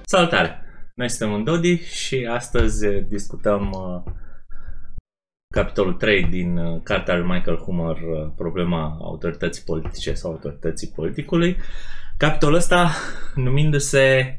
Salutare! Noi suntem în Dodi și astăzi discutăm capitolul 3 din cartea lui Michael Humer, problema autorității politice sau autorității politicului. Capitolul ăsta numindu-se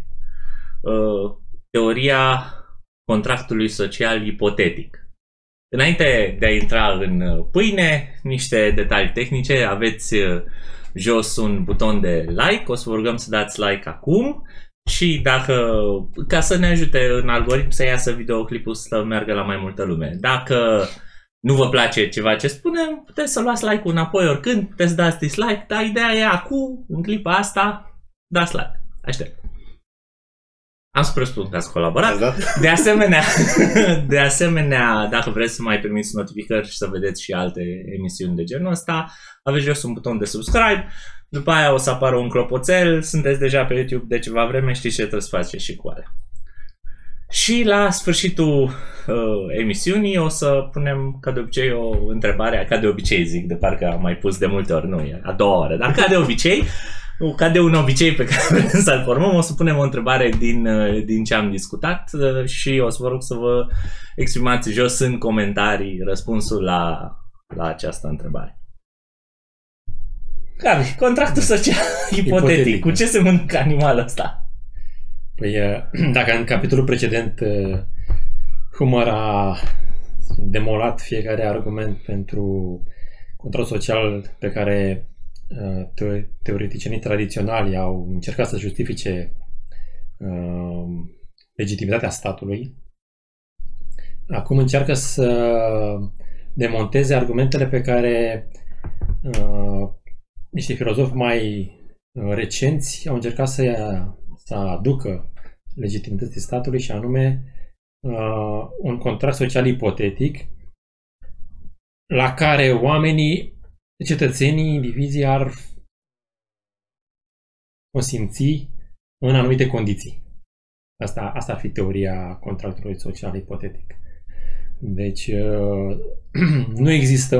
teoria contractului social ipotetic. Înainte de a intra în pâine, niște detalii tehnice, aveți jos un buton de like, o să vă rugăm să dați like acum și ca să ne ajute în algoritm să iasă videoclipul să meargă la mai multă lume. Dacă nu vă place ceva ce spunem, puteți să luați like-ul înapoi oricând, puteți să dați dislike, dar ideea e acum, în clipa asta, dați like. Aștept. Am presupus că ați colaborat. De asemenea, dacă vreți să mai primiți notificări și să vedeți și alte emisiuni de genul ăsta, aveți jos un buton de subscribe, după aia o să apară un clopoțel, sunteți deja pe YouTube de ceva vreme, știți ce trebuie să faceți și cu alea. Și la sfârșitul emisiunii o să punem, ca de obicei, o întrebare, ca de obicei zic, de parcă am mai pus de multe ori, nu e a doua oară, dar ca de obicei, ca de un obicei pe care vrem să-l formăm, o să punem o întrebare din ce am discutat și o să vă rog să vă exprimați jos în comentarii răspunsul la această întrebare. Gabi, contractul social ipotetic. Cu ce se mănâncă animalul ăsta? Păi, dacă în capitolul precedent Humer a demolat fiecare argument pentru contract social pe care teoreticienii tradiționali au încercat să justifice legitimitatea statului, acum încearcă să demonteze argumentele pe care niște filozofi mai recenți au încercat să aducă legitimității statului, și anume un contract social ipotetic la care oamenii, cetățenii, indivizii ar consimți în anumite condiții. Asta ar fi teoria contractului social ipotetic. Deci nu există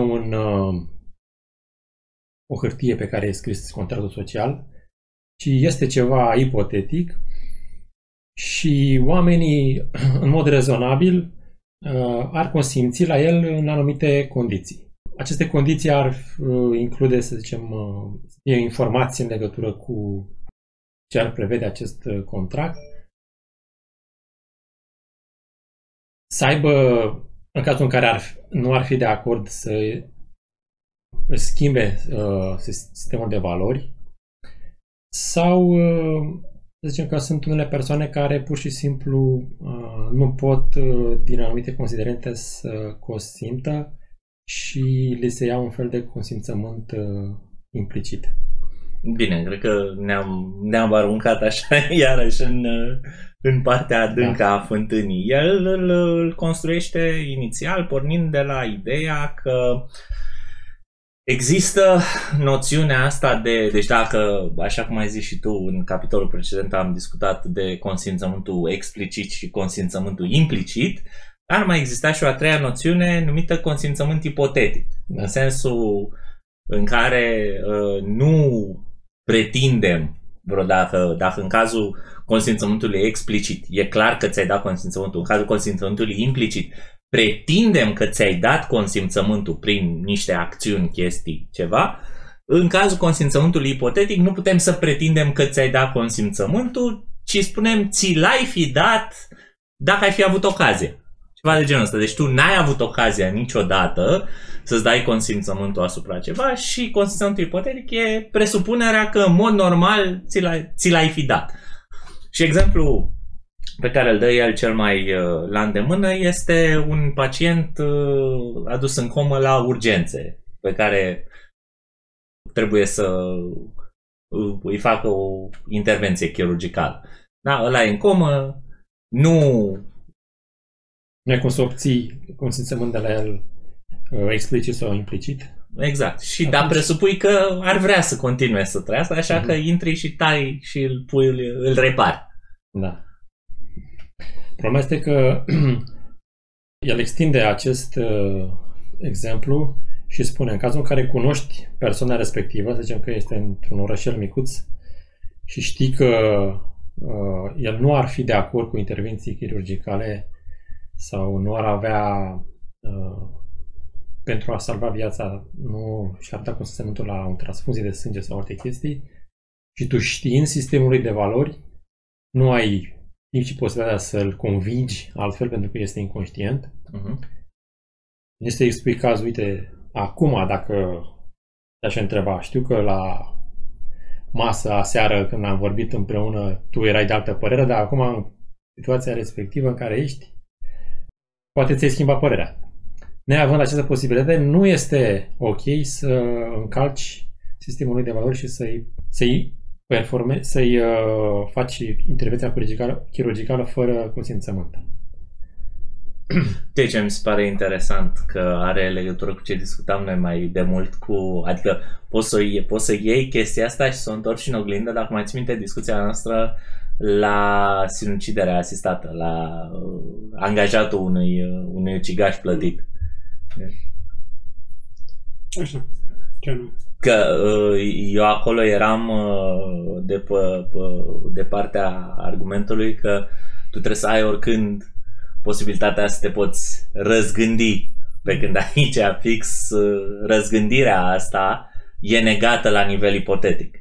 o hârtie pe care e scris contractul social, ci este ceva ipotetic și oamenii, în mod rezonabil, ar consimți la el în anumite condiții. Aceste condiții ar include, să zicem, informații în legătură cu ce ar prevede acest contract, să aibă, în cazul în care nu ar fi de acord, să schimbe sistemul de valori, sau să zicem că sunt unele persoane care pur și simplu nu pot, din anumite considerente, să consimtă și le se ia un fel de consimțământ implicit. Bine, cred că ne-am aruncat așa iarăși în partea adâncă a fântânii. El îl construiește inițial pornind de la ideea că există noțiunea asta deci dacă, așa cum ai zis și tu în capitolul precedent, am discutat de consimțământul explicit și consimțământul implicit, ar mai exista și o a treia noțiune numită consimțământ ipotetic, în sensul în care nu pretindem vreodată, dacă în cazul consimțământului explicit e clar că ți-ai dat consimțământul, în cazul consimțământului implicit pretindem că ți-ai dat consimțământul prin niște acțiuni, chestii, ceva, în cazul consimțământului ipotetic nu putem să pretindem că ți-ai dat consimțământul, ci spunem ți l-ai fi dat dacă ai fi avut ocazie. Ceva de genul ăsta. Deci tu n-ai avut ocazia niciodată să-ți dai consimțământul asupra ceva și consimțământul ipotetic e presupunerea că în mod normal ți l-ai fi dat. Și exemplu pe care îl dă el cel mai la îndemână este un pacient adus în comă la urgențe, pe care trebuie să îi facă o intervenție chirurgicală. Da, ăla e în comă, nu ai cum să obții consimțământ de la el explicit sau implicit. Exact. Și da, presupui că ar vrea să continue să trăiască, așa că intri și tai și îl repari. Da. Problema este că el extinde acest exemplu și spune, în cazul în care cunoști persoana respectivă, să zicem că este într-un orășel micuț și știi că el nu ar fi de acord cu intervenții chirurgicale sau nu ar avea pentru a salva viața, nu și-ar da consimțământul la o transfuzie de sânge sau alte chestii și tu știind sistemului de valori, nu ai nici posibilitatea să-l convingi altfel pentru că este inconștient. Este expui caz, uite, acum dacă te-aș întreba, știu că la masă aseară când am vorbit împreună tu erai de altă părere, dar acum în situația respectivă în care ești, poate ți-ai schimbat părerea. Neavând această posibilitate, nu este ok să încalci sistemul de valori și să-i faci intervenția chirurgicală fără consimțământ. De ce mi se pare interesant că are legătură cu ce discutam noi mai de mult adică poți să iei chestia asta și să o întorci în oglindă, dacă mai ții minte discuția noastră la sinuciderea asistată, la angajatul unui ucigaș plătit. Așa. Ce nu? Că eu acolo eram de partea argumentului că tu trebuie să ai oricând posibilitatea să te poți răzgândi, pe când aici fix răzgândirea asta e negată la nivel ipotetic.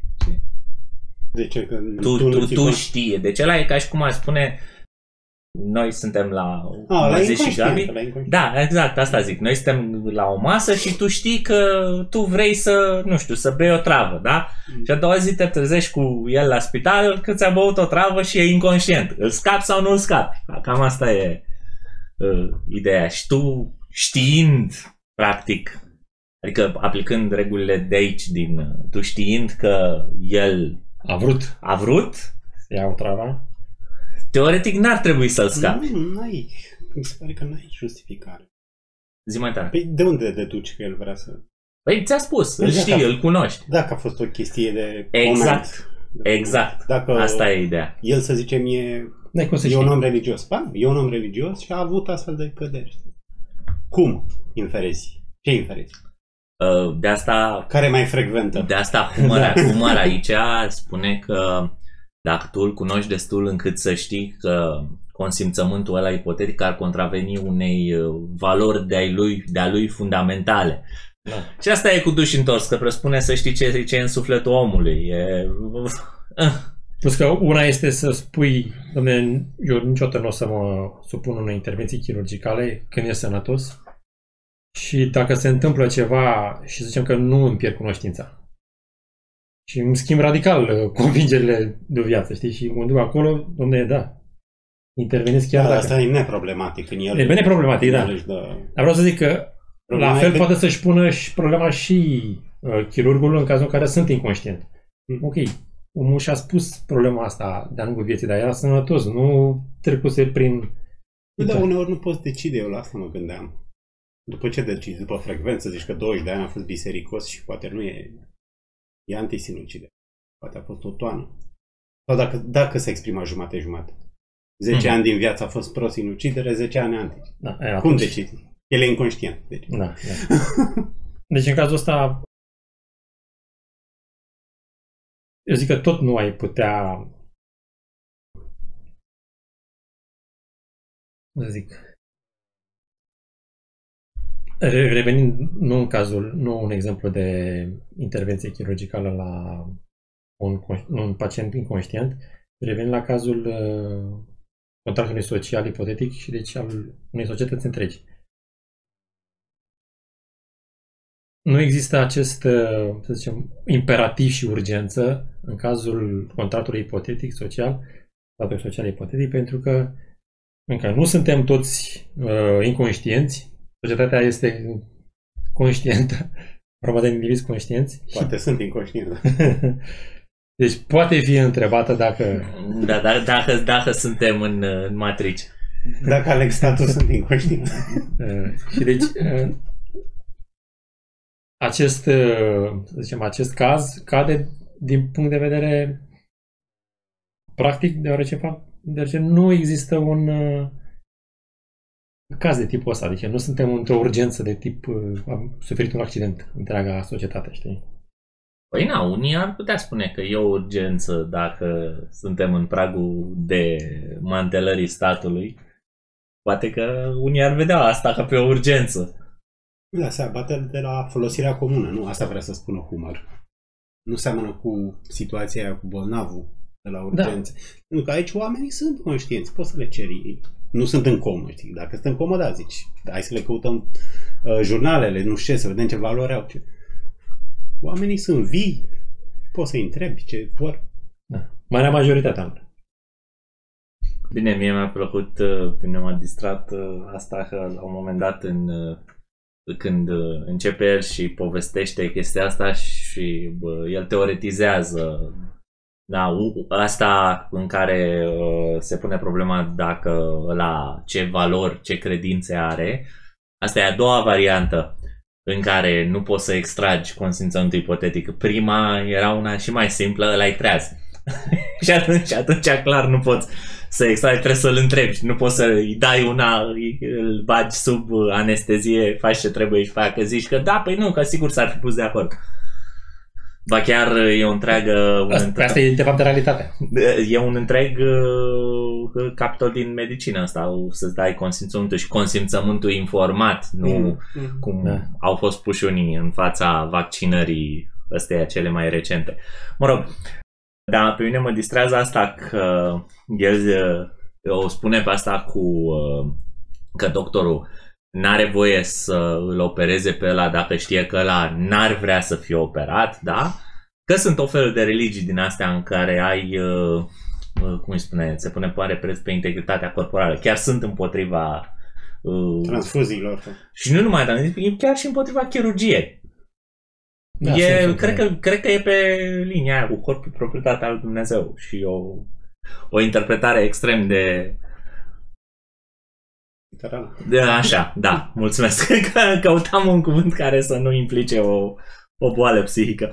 De ce? Că tu știi. Deci ăla e ca și cum aș spune noi suntem la și Gabi. Da, exact, asta zic. Noi suntem la o masă și tu știi că tu vrei să, nu știu, să bei o travă, da? Și a doua zi te trezești cu el la spital că ți-a băut o travă și e inconștient. Îl scapi sau nu îl scapi? Cam asta e ideea. Și tu știind, practic, adică aplicând regulile de aici, tu știind că el a vrut să ia o travă, teoretic n-ar trebui să-l scapi. Nu, mi se pare că n-ai justificare. Zi mai tare. Păi de unde deduci că el vrea să... Păi ți-a spus, îl știi, îl cunoști. Dacă a fost o chestie de exact, moment. Exact, asta e ideea. El, să zicem, e un om religios. Ba, e un om religios și a avut astfel de căderi. Cum inferezi? Ce inferezi? De asta... Care e mai frecventă? De asta Humăr aici spune că dacă tu îl cunoști destul încât să știi că consimțământul ăla ipotetic ar contraveni unei valori de-a lui fundamentale. Da. Și asta e cu duș întors, că presupune să știi ce e în sufletul omului. Plus că una este să spui, dom'le, eu niciodată nu o să mă supun unei intervenții chirurgicale când e sănătos și dacă se întâmplă ceva și zicem că nu îmi pierd cunoștința. Și îmi schimb radical convingerile de viață, știi? Și mă duc acolo, dom'le, da, intervenesc chiar dacă... Asta e neproblematic. E neproblematic, da. Dar vreau să zic că la fel poate să-și pună și problema și chirurgul în cazul în care sunt inconștient. Ok, omul și-a spus problema asta de-a lungul vieții, dar era sănătos, nu trecuse prin... Dar uneori nu poți decide, eu la asta mă gândeam. După ce decizi? După frecvență, zici că 20 de ani a fost bisericos și poate nu e... E antisinucide. Poate a fost o toană. Sau dacă se exprimă jumate-jumate. 10 ani din viață a fost pro-sinucidere, 10 ani anti. Da, cum decizi? El e inconștient. Deci. Da. Deci în cazul ăsta eu zic că tot nu ai putea, cum să zic, revenind nu un exemplu de intervenție chirurgicală la un pacient inconștient, revenind la cazul contractului social ipotetic și deci al unei societăți întregi. Nu există acest, să zicem, imperativ și urgență în cazul contractului ipotetic social, contractul social ipotetic, pentru că încă nu suntem toți inconștienți. Societatea este conștientă, vorba de indivizi conștienți. Poate sunt inconștienți. Deci poate fi întrebată dacă... Dacă suntem în matrice. Dacă aleg statul, sunt inconștient. Și deci acest caz cade din punct de vedere practic, deoarece nu există un caz de tipul ăsta. Adică nu suntem într-o urgență de tip am suferit un accident întreaga societate, știi? Păi na, unii ar putea spune că e o urgență dacă suntem în pragul de mantelării statului. Poate că unii ar vedea asta ca pe o urgență. Da, se abate de la folosirea comună, nu? Asta vrea să spună Humor. Nu seamănă cu situația aia cu bolnavul de la urgențe. Da. Pentru că aici oamenii sunt conștienți, poți să le ceri. Nu sunt în comă, știi? Dacă sunt în comă, da, zici. Hai să le căutăm jurnalele, nu știu ce, să vedem ce valori au. Oamenii sunt vii, poți să-i întrebi ce vor. Da. Marea majoritatea. Bine, mie mi-a plăcut, când m-a distrat asta, că la un moment dat când începe el și povestește chestia asta și el teoretizează, da, asta în care se pune problema dacă la ce valori, ce credințe are. Asta e a doua variantă în care nu poți să extragi consimțământul ipotetic. Prima era una și mai simplă, ăla-i treaz. Și atunci clar nu poți să extragi, trebuie să-l întrebi. Nu poți să-i dai una, îl bagi sub anestezie, faci ce trebuie și facă, zici că da, păi nu, că sigur s-ar fi pus de acord. Ba chiar e o întreagă... Asta e de fapt de realitate. E un întreg capitol din medicină asta, să-ți dai consimțământul și consimțământul informat, nu cum au fost puși unii în fața vaccinării astea cele mai recente. Mă rog, dar pe mine mă distrează asta că el o spune pe asta că doctorul n-are voie să îl opereze pe ăla dacă știe că ăla n-ar vrea să fie operat, da? Că sunt o fel de religii din astea în care ai, cum îi spune, se pune mare preț pe integritatea corporală. Chiar sunt împotriva transfuziilor. Și nu numai, dar chiar și împotriva chirurgiei. Da, cred că e pe linia aia cu corpul proprietatea lui Dumnezeu și o interpretare extrem de... Așa, da, mulțumesc. Că căutam un cuvânt care să nu implice o boală psihică.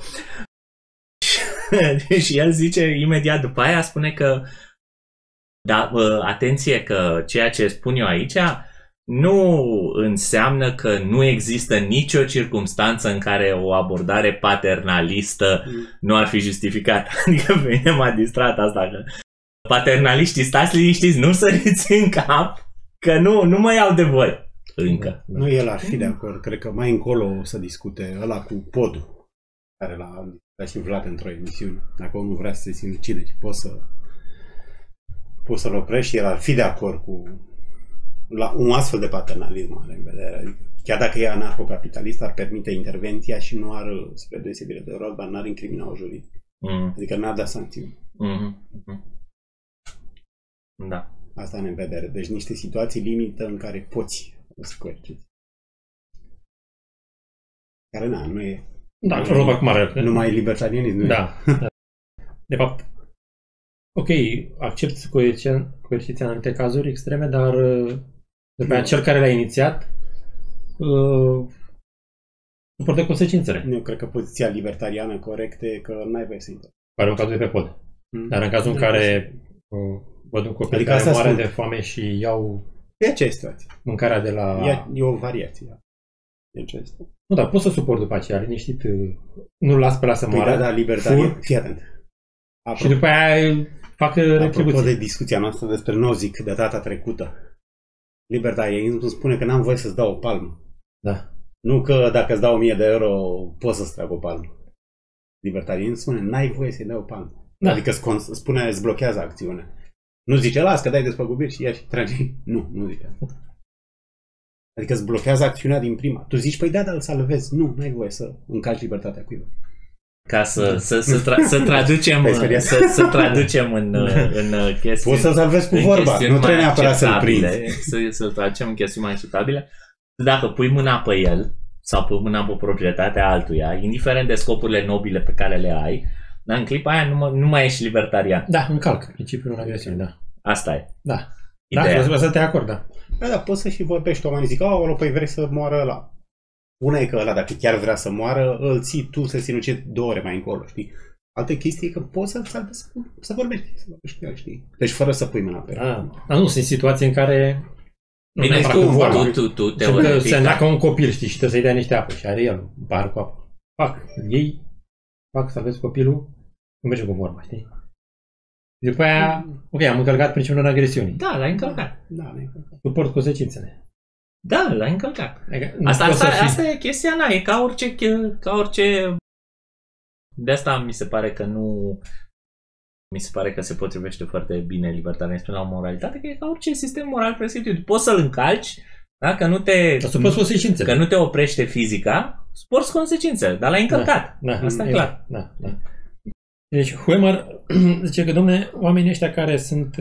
Și el zice imediat după aia, spune că da, atenție că ceea ce spun eu aici nu înseamnă că nu există nicio circumstanță în care o abordare paternalistă nu ar fi justificată. Adică pe mine m-a distrat asta, că paternaliștii, stați liniștiți, nu săriți în cap, că nu mă iau de voi încă. Nu, el ar fi de acord. Cred că mai încolo o să discute ăla cu podul, care l-a și Vlad într-o emisiune. Dacă omul vrea să se sinucide, poți să-l oprești și el ar fi de acord cu un astfel de paternalism are în vedere. Chiar dacă e anarhocapitalist, ar permite intervenția și nu ar, spre deosebire de Rothbard, n-ar incrimina-o juridic. Adică n-ar da sancțiuni. Da. Asta are în vedere. Deci niște situații limită în care poți să coerciți. Care nu e... Da, Rothbard cum are. Numai libertarianism. Nu da. De fapt, ok, accept coerciția în anumite cazuri extreme, dar după aceea cel care l-a inițiat suportă consecințele. Eu cred că poziția libertariană corectă e că n-ai voie să intri. Pare un caz de pe pod. Dar în cazul în care văd un copil care moare de foame și iau e aceea situație. Mâncarea de la... E o variație. E aceea situație. Nu, dar pot să suport după aceea, liniștit. Nu-l las pe ăla să moară. Da, libertarian. Fii atent. Și după aia fac retribuție. Apropo de discuția noastră despre Nozick de data trecută, libertarianismul spune că n-am voie să-ți dau o palmă. Da. Nu că dacă îți dau 1000 de euro poți să-ți trag o palmă. Libertarianismul spune n-ai voie să-i dai o palmă. Da. Adică spune îți blochează acțiunea. Nu zice las că dai despăgubiri și ia și trage. Nu zice asta. Adică îți blochează acțiunea din prima. Tu zici păi da, dar îl salvezi. Nu, n-ai voie să încalci libertatea cuiva. Ca să traducem în chestii. Poți să salvezi cu vorba, nu trebuie neapărat să-l prinzi. Să-l tragem în chestii mai acceptabile. Dacă pui mâna pe el sau pui mâna pe proprietatea altuia, indiferent de scopurile nobile pe care le ai, dar în clipa aia nu mai ești libertarian. Da, încalc principiul non-agresiunii, da. Asta e. Da. Ideea. Da, să te acord, da. Da, poți să și vorbești, oamenii zic, păi vrei să moară ăla. Una e că ăla, dacă chiar vrea să moară, îl ții tu să sinucizi 2 ore mai încolo, știi? Alte chestii e că poți să vorbești, știi? Deci fără să pui mâna pe el. Dar nu, sunt situații în care... Bine, tu teoretic... Se înneacă un copil, știi, și trebuie să-i dea niște apă și are el un pahar cu apă. Fac, ei fac, salvez copilul, nu merge cu vorba, știi? După aia, ok, am încălcat principiul non-agresiunii. Da, l-ai încălcat. Da, l-ai încălcat. Suport consecințele. Da, l-ai încălcat. Adică Asta e chestia, na, e ca orice... De asta mi se pare că nu... Mi se pare că se potrivește foarte bine libertarianismul la o moralitate, că e ca orice sistem moral prescriptiv. Poți să-l încalci, da? Că nu te oprește fizica, suporți consecințele, dar l-ai încălcat. Da, asta e clar. Da. Deci Huemer zice că, domne, oamenii ăștia care sunt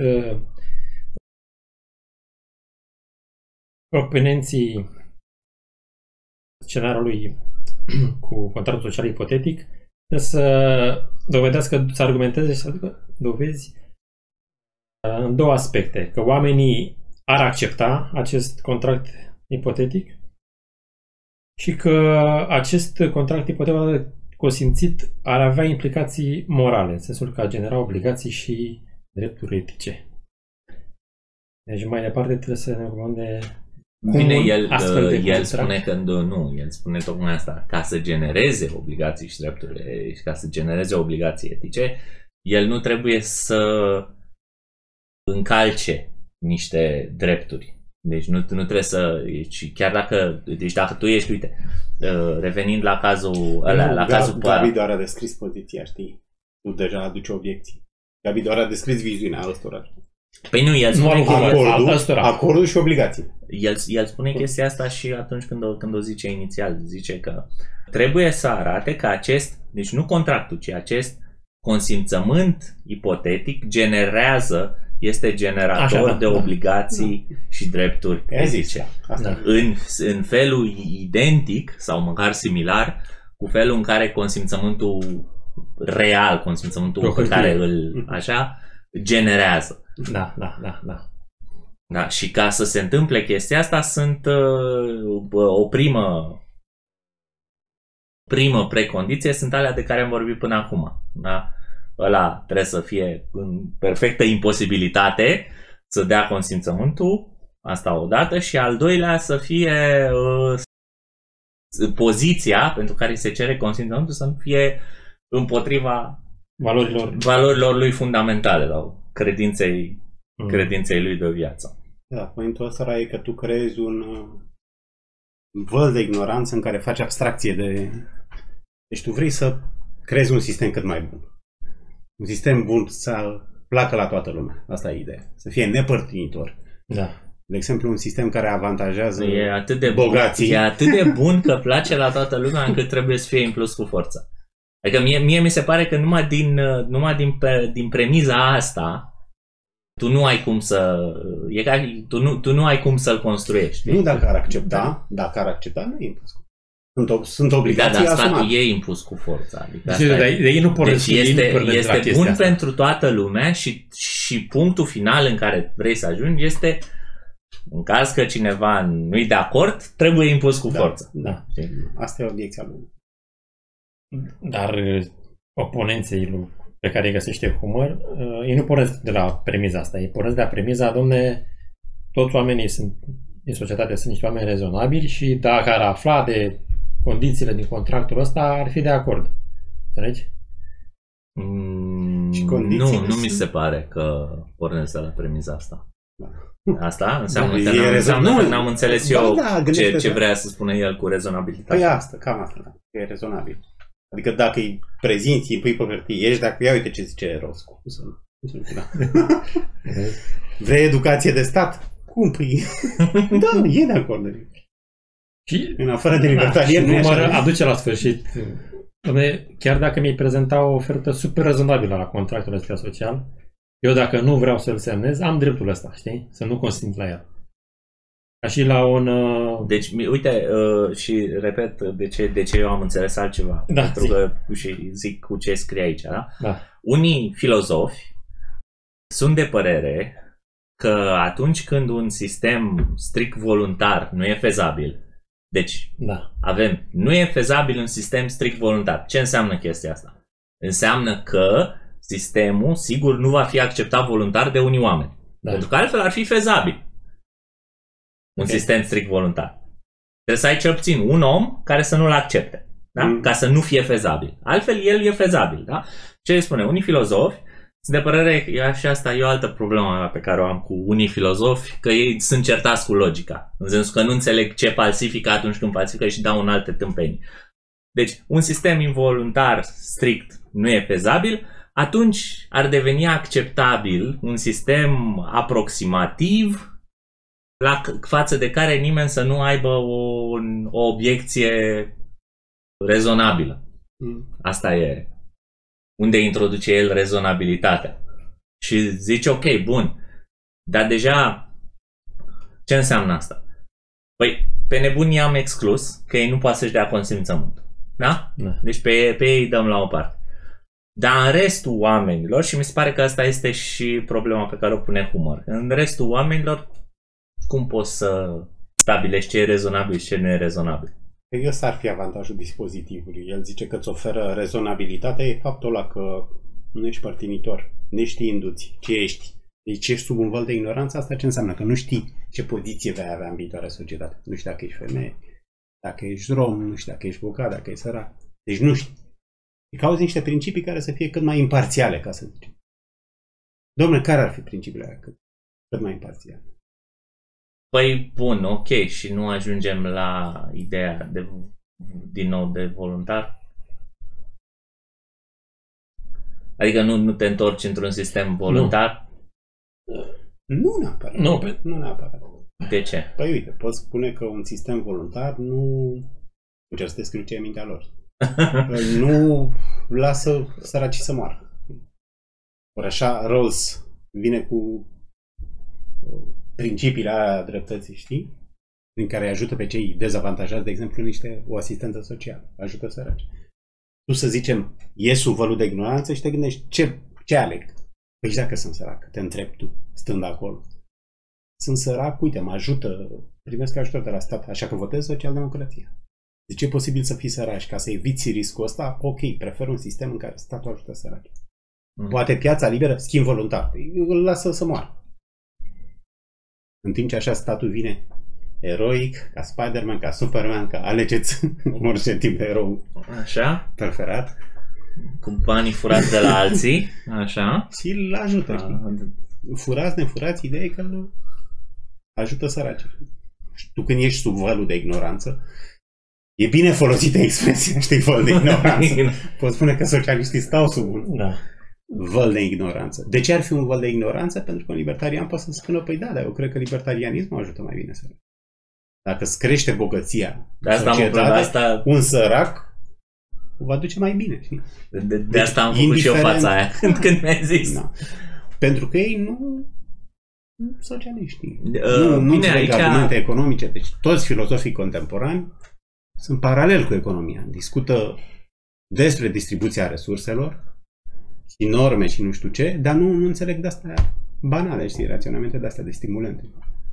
oponenții scenariului cu contractul social ipotetic, trebuie să dovedească, să argumenteze și să aducă dovezi în două aspecte. Că oamenii ar accepta acest contract ipotetic și că acest contract ipotetic consimțit ar avea implicații morale, în sensul că ar genera obligații și drepturi etice. Deci mai departe trebuie să ne ocupăm de... Bine, el spune că nu, el spune tocmai asta, ca să genereze obligații și drepturi, ca să genereze obligații etice, el nu trebuie să încalce niște drepturi. Deci nu trebuie să... Chiar dacă tu ești, uite, revenind la cazul ăla, Gabi doar a descris poziția, știi? Tu deja aduci obiecții. Gabi doar a descris viziunea ăstora. Păi nu, el spune acordul și obligații. El spune chestia asta și atunci când o zice inițial, zice că trebuie să arate că deci nu contractul, ci acest consimțământ ipotetic este generator de obligații și drepturi etice. În felul identic sau măcar similar cu felul în care consimțământul real, consimțământul pe care îl generează. Da, și ca să se întâmple chestia asta sunt o primă precondiție sunt alea de care am vorbit până acum. Da? Ăla trebuie să fie în perfectă imposibilitate să dea consimțământul, asta odată, și al doilea să fie poziția pentru care se cere consimțământul să nu fie împotriva valorilor lui fundamentale sau credinței lui de viață. Da, pointul ăsta e că tu creezi un văl de ignoranță în care faci abstracție de... Deci tu vrei să creezi un sistem cât mai bun. Un sistem bun să placă la toată lumea. Asta e ideea. Să fie nepărtinitor. Da. De exemplu, un sistem care avantajează bogații. E atât de bun că place la toată lumea încât trebuie să fie impus cu forță. Adică mie mi se pare că numai din premiza asta tu nu ai cum să... Tu nu ai cum să-l construiești. Nu dacă ar accepta, nu e impus. Sunt obligații asumate. E impus cu forța. Deci este bun asta pentru toată lumea și punctul final în care vrei să ajungi este în caz că cineva nu-i de acord, trebuie impus cu forță. Da. Asta e obiecția lui. Dar oponenții pe care îi găsește Huemer, ei nu pornesc de la premiza asta. Ei pornesc de la premiza, domne, toți oamenii din societate sunt niște oameni rezonabili și dacă ar afla de condițiile din contractul ăsta, ar fi de acord. Înțelegi? Nu mi se pare că pornesc de la premiza asta. Asta înseamnă că n-am înțeles eu ce vrea să spună el cu rezonabilitate. Păi cam asta, e rezonabil. Adică dacă îi prezinți, îi pui pe hârtie, ești dacă ia uite ce zice Roscu. Vrei educație de stat? Cum? Păi... Da, e de acord. Și în afară de libertarian nu aduce la sfârșit. Chiar dacă mi-ai prezenta o ofertă super rezonabilă la contractul ăsta social, eu dacă nu vreau să-l semnez, am dreptul ăsta, știi? Să nu consint la el. Ca și la un... Deci, uite, și repet de ce eu am înțeles altceva. Da, pentru că și zic cu ce scrie aici, da? Da. Unii filozofi sunt de părere că atunci când un sistem strict voluntar nu e fezabil, deci nu e fezabil un sistem strict voluntar. Ce înseamnă chestia asta? Înseamnă că sistemul, sigur, nu va fi acceptat voluntar de unii oameni. Pentru că altfel ar fi fezabil un sistem strict voluntar. Trebuie să ai cel puțin un om care să nu-l accepte. Da? Ca să nu fie fezabil. Altfel, el e fezabil. Da? Ce spune? Unii filozofi sunt de părere, și asta e o altă problemă pe care o am cu unii filozofi, că ei sunt certați cu logica. În sensul că nu înțeleg ce falsifică atunci când falsifică și dau în alte tâmpenii. Deci, un sistem involuntar strict nu e fezabil, atunci ar deveni acceptabil un sistem aproximativ față de care nimeni să nu aibă o obiecție rezonabilă. Asta e unde introduce el rezonabilitatea. Și zice, ok, bun, dar deja ce înseamnă asta? Păi, pe nebunii am exclus că ei nu poate să-și dea consimțământ. Da? Deci pe ei dăm la o parte. Dar în restul oamenilor, și mi se pare că asta este și problema pe care o pune Humer, în restul oamenilor, cum poți să stabilești ce e rezonabil și ce nu e rezonabil? Ăsta ar fi avantajul dispozitivului. El zice că îți oferă rezonabilitatea, e faptul ăla că nu ești părtinitor, neștiindu-ți ce ești. Deci ești sub un val de ignoranță, asta ce înseamnă? Că nu știi ce poziție vei avea în viitoarea societate. Nu știi dacă ești femeie, dacă ești rom, nu știi dacă ești bogat, dacă ești sărac. Deci nu știi. Îi cauzi niște principii care să fie cât mai imparțiale, ca să zicem. Dom'le, care ar fi principiile alea cât mai imparțiale? Păi, bun, ok, și nu ajungem la ideea din nou de voluntar? Adică nu te întorci într-un sistem voluntar? Nu neapărat. Nu neapărat. De ce? Păi uite, poți spune că un sistem voluntar nu... Încerc să descriu ce e mintea lor. Nu lasă săracii să moară. Ori așa, Rawls vine cu principiile alea dreptății, știi? Prin care ajută pe cei dezavantajați, de exemplu, o asistență socială. Ajută săraci. Tu, să zicem, ies sub vălul de ignoranță și te gândești, ce aleg? Păi și dacă sunt sărac, te întrebi tu, stând acolo. Sunt sărac, uite, mă ajută, primesc ajutor de la stat, așa că votez social-democrația. Deci e posibil să fii săraci, ca să eviți riscul ăsta, ok, prefer un sistem în care statul ajută săraci. Poate piața liberă, schimb voluntar, îl lasă să moară. În timp ce așa statul vine eroic, ca Spider-Man, ca Superman, ca alegeți orice tip de erou. Așa? Preferat. Cu banii furați de la alții, așa. Și îl ajută, știi? Furați, nefurați, ideea e că îl ajută săracii. Tu când ești sub valul de ignoranță, e bine folosită expresia, știi, val de ignoranță. Poți spune că socialiștii stau sub un val de ignoranță. De ce ar fi un val de ignoranță? Pentru că un libertarian poate să spună, păi da, dar eu cred că libertarianismul ajută mai bine să... Dacă îți crește bogăția de asta un sărac o va duce mai bine, știi? De asta am făcut și eu fața aia când mi-ai zis. Da. Pentru că ei nu socialiștii. Nu înțeleg argumente economice. Deci toți filozofii contemporani sunt paralel cu economia. Discută despre distribuția resurselor și norme și nu știu ce, dar nu înțeleg de-astea banale, știi, raționamente de-astea de stimulente.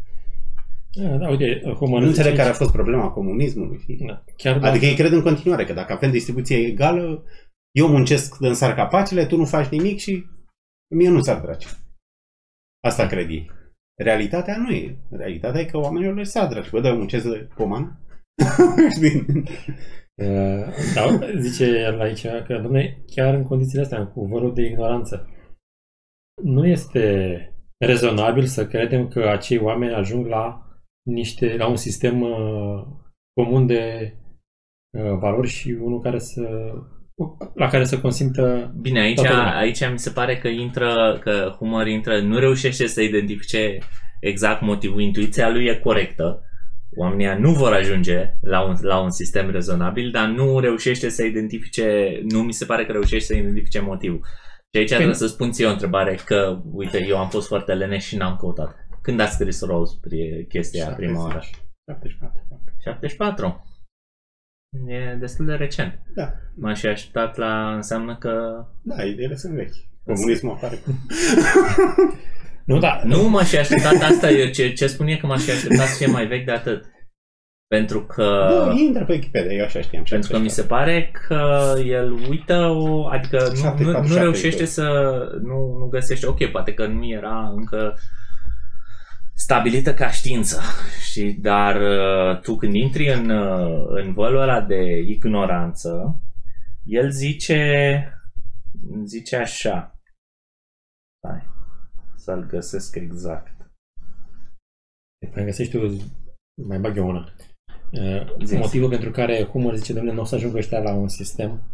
Da, uite, nu înțeleg care a fost problema comunismului. Da, adică ei cred în continuare că dacă avem distribuție egală, eu muncesc în sarcapacele, tu nu faci nimic și mie nu ți-ar dragi. Asta cred ei. Realitatea nu e. Realitatea e că oamenilor le s-ar dragi. Bă, dar eu muncesc de poman. Da, zice el aici că, dom'le, chiar în condițiile astea, cu vărul de ignoranță, nu este rezonabil să credem că acei oameni ajung la un sistem comun de valori și unul la care să consimtă. Bine, aici mi se pare că Humer intră, nu reușește să identifice exact motivul. Intuiția lui e corectă. Oamenii nu vor ajunge la un sistem rezonabil, dar nu reușește să identifice, nu mi se pare că reușește să identifice motivul. Și aici trebuie să spun ție o întrebare, că, uite, eu am fost foarte leneș și n-am căutat. Când a scris Rawls chestia prima oară? 74. E destul de recent. Da. M-aș fi așteptat înseamnă că... Da, ideile sunt vechi. Comunismul apare. Nu m-aș fi așteptat asta. Ce spun e că m-aș fi așteptat să fie mai vechi de atât. Pentru că... Da, intră pe Wikipedia, eu așa știam. Pentru că mi se pare că el uită adică nu reușește să... Nu găsește... Ok, poate că nu era încă stabilită ca știință. Dar tu când intri în vălul ăla de ignoranță, el zice așa. Hai, să-l găsesc exact. Mai găsești tu, mai bag eu una. Motivul pentru care Humor zice, domnule, nu o să ajungă ăștia la un sistem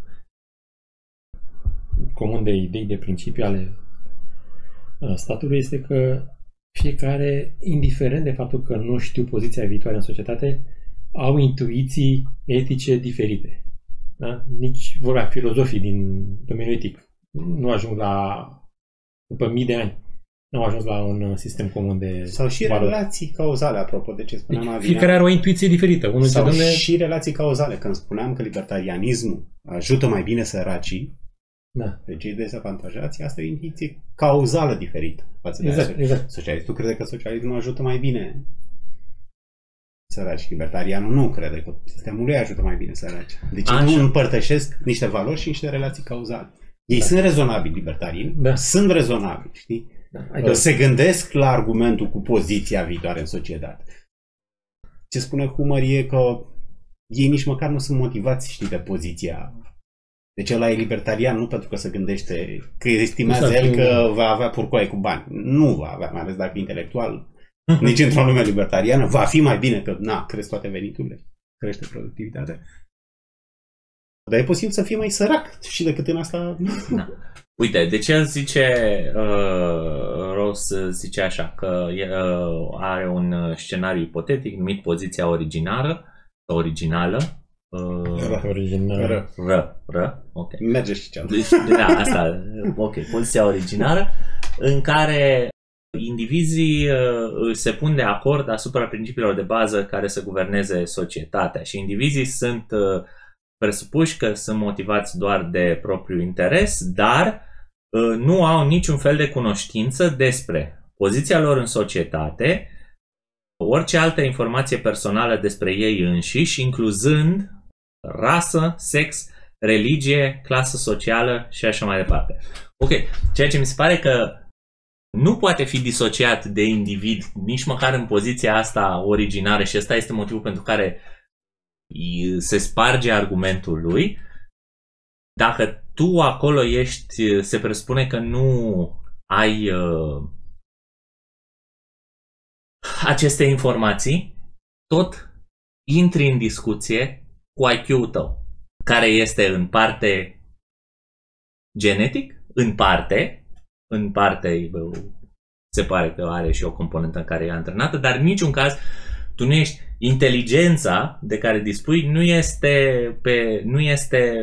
comun de idei, de principii ale statului, este că fiecare, indiferent de faptul că nu știu poziția viitoare în societate, au intuiții etice diferite. Da? Nici vorba filozofii din domeniul etic nu ajung după mii de ani, nu au ajuns la un sistem comun de sau și valori. Relații cauzale, apropo de ce spuneam Deci, adineauri. fiecare are o intuiție diferită. Unul Sau zice, și relații cauzale. Când spuneam că libertarianismul ajută mai bine săracii, da. pe cei dezavantajați, asta e o intuiție cauzală diferită față de Exact. socialistul crede că socialismul ajută mai bine săraci. Libertarianul nu crede că sistemul lui ajută mai bine săraci. Deci nu împărtășesc niște valori și niște relații cauzale. Ei sunt rezonabili, libertarii. Da. Sunt rezonabili, știi? Da. Se gândesc la argumentul cu poziția viitoare în societate. Ce spune Humor e că ei nici măcar nu sunt motivați, știi, de poziția. Deci ăla e libertarian nu pentru că se gândește, că estimează el că va avea purcoaie cu bani. Nu va avea, mai ales dacă e intelectual. Nici într-o lume libertariană va fi mai bine că, cresc toate veniturile, crește productivitatea. Dar e posibil să fie mai sărac și decât în asta. Da. Uite, de ce zice Rawls zice așa, că are un scenariu ipotetic numit poziția originală. Ok. Merge și cealaltă. Deci, da, asta, ok, poziția originală în care indivizii se pun de acord asupra principiilor de bază care să guverneze societatea și indivizii sunt presupuși că sunt motivați doar de propriul interes, dar nu au niciun fel de cunoștință despre poziția lor în societate, orice altă informație personală despre ei înșiși, incluzând rasă, sex, religie, clasă socială și așa mai departe. Ok, ceea ce mi se pare că nu poate fi disociat de individ nici măcar în poziția asta originară și ăsta este motivul pentru care se sparge argumentul lui. Dacă tu acolo ești, se presupune că nu ai aceste informații, tot intri în discuție cu IQ-ul tău, care este în parte genetic, în parte se pare că are și o componentă în care e antrenată, dar în niciun caz tu nu ești, inteligența de care dispui nu este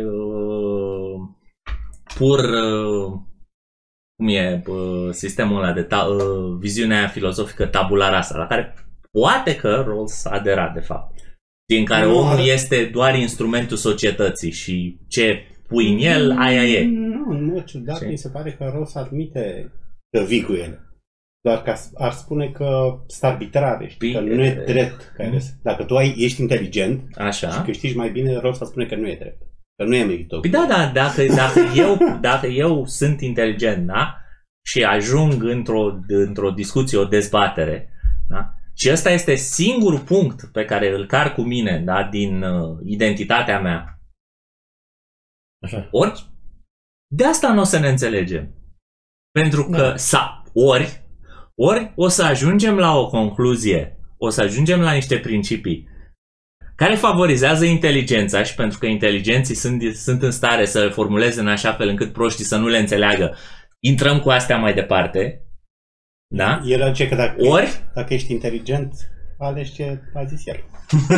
pur cum e sistemul ăla de viziunea aia filozofică tabula rasa, la care poate că Rawls adera de fapt, în care omul este doar instrumentul societății și ce pui în el, aia e. Nu, în mod ciudat mi se pare că Rawls admite că vii cu ele. Doar că ar spune că sunt arbitrare, știi, că nu e drept. Dacă tu ești inteligent așa și câștigi mai bine, Rawls ar spune că nu e drept. Că nu e meritoriu. Păi da, dacă eu sunt inteligent, da? Și ajung într-o discuție, o dezbatere, da? Și ăsta este singurul punct pe care îl car cu mine, da? Din identitatea mea. Așa. Ori de asta nu o să ne înțelegem. Pentru că ori o să ajungem la o concluzie, o să ajungem la niște principii care favorizează inteligența și pentru că inteligenții sunt în stare să le formuleze în așa fel încât proștii să nu le înțeleagă, intrăm cu astea mai departe. Da? El zice că dacă ești inteligent, alegi ce a zis el.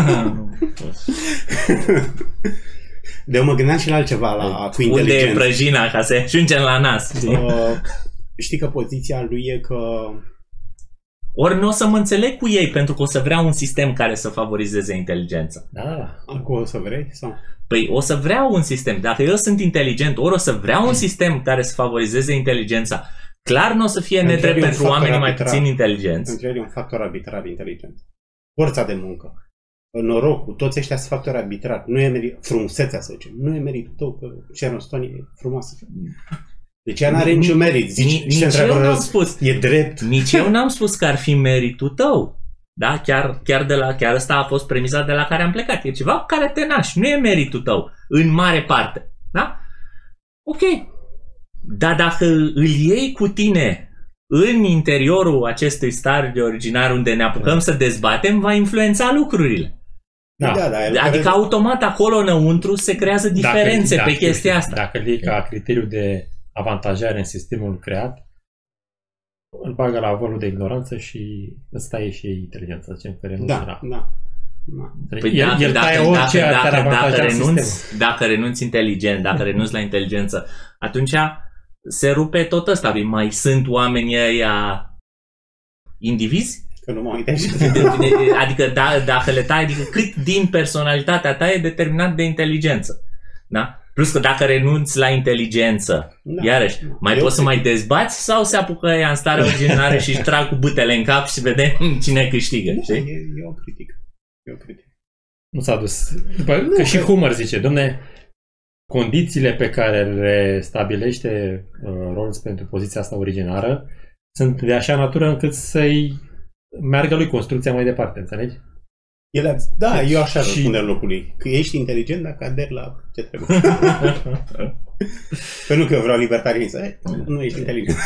De mă gândeam și la altceva cu inteligență. Unde e prăjina ca să ajungem la nas? Știi că poziția lui e că ori nu o să mă înțeleg cu ei pentru că o să vreau un sistem care să favorizeze inteligența. Da. Acum o să vrei? Sau? Păi o să vreau un sistem. Dacă eu sunt inteligent, ori o să vreau un sistem care să favorizeze inteligența. Clar nu o să fie nedrept pentru oamenii mai puțin inteligenți. Pentru el e un factor arbitrar inteligență. Forța de muncă, norocul, toți ăștia sunt factori arbitrari. Nu e frumusețea, să zicem. Nu e meritul tău că Sharon Stone e frumoasă. Deci ea n-are niciun merit. Nici eu n-am spus. E drept. Nici eu n-am spus că ar fi meritul tău. Da? Chiar ăsta a fost premisa de la care am plecat. E ceva care te naști. Nu e meritul tău. În mare parte. Da? Ok. Dar dacă îl iei cu tine în interiorul acestui stadiu originar unde ne apucăm să dezbatem, va influența lucrurile. Da, adică automat acolo înăuntru se creează diferențe pe chestia asta. Dacă îl iei ca criteriu de avantajare în sistemul creat, îl bagă la volul de ignoranță și îți taie și inteligența. Zicem că renunță la... Păi dacă renunți inteligent, dacă renunți la inteligență, atunci se rupe tot ăsta. Mai sunt oamenii ăia indivizi? Că nu mă uit Adică dacă le tai, adică cât din personalitatea ta e determinat de inteligență. Da? Plus că dacă renunți la inteligență, iarăși, mai poți să mai dezbați sau se apucă ea în stare originară și își trag cu bâtele în cap și vedem cine câștigă. E o critică. Nu s-a dus. Că și Hummer zice, dom'le, condițiile pe care le stabilește Rawls pentru poziția asta originară sunt de așa natură încât să-i meargă lui construcția mai departe, înțelegi? Eu așa răspundem locului. Că ești inteligent dacă aderi la ce trebuie. Că nu că eu vreau libertarianism. Nu ești inteligent.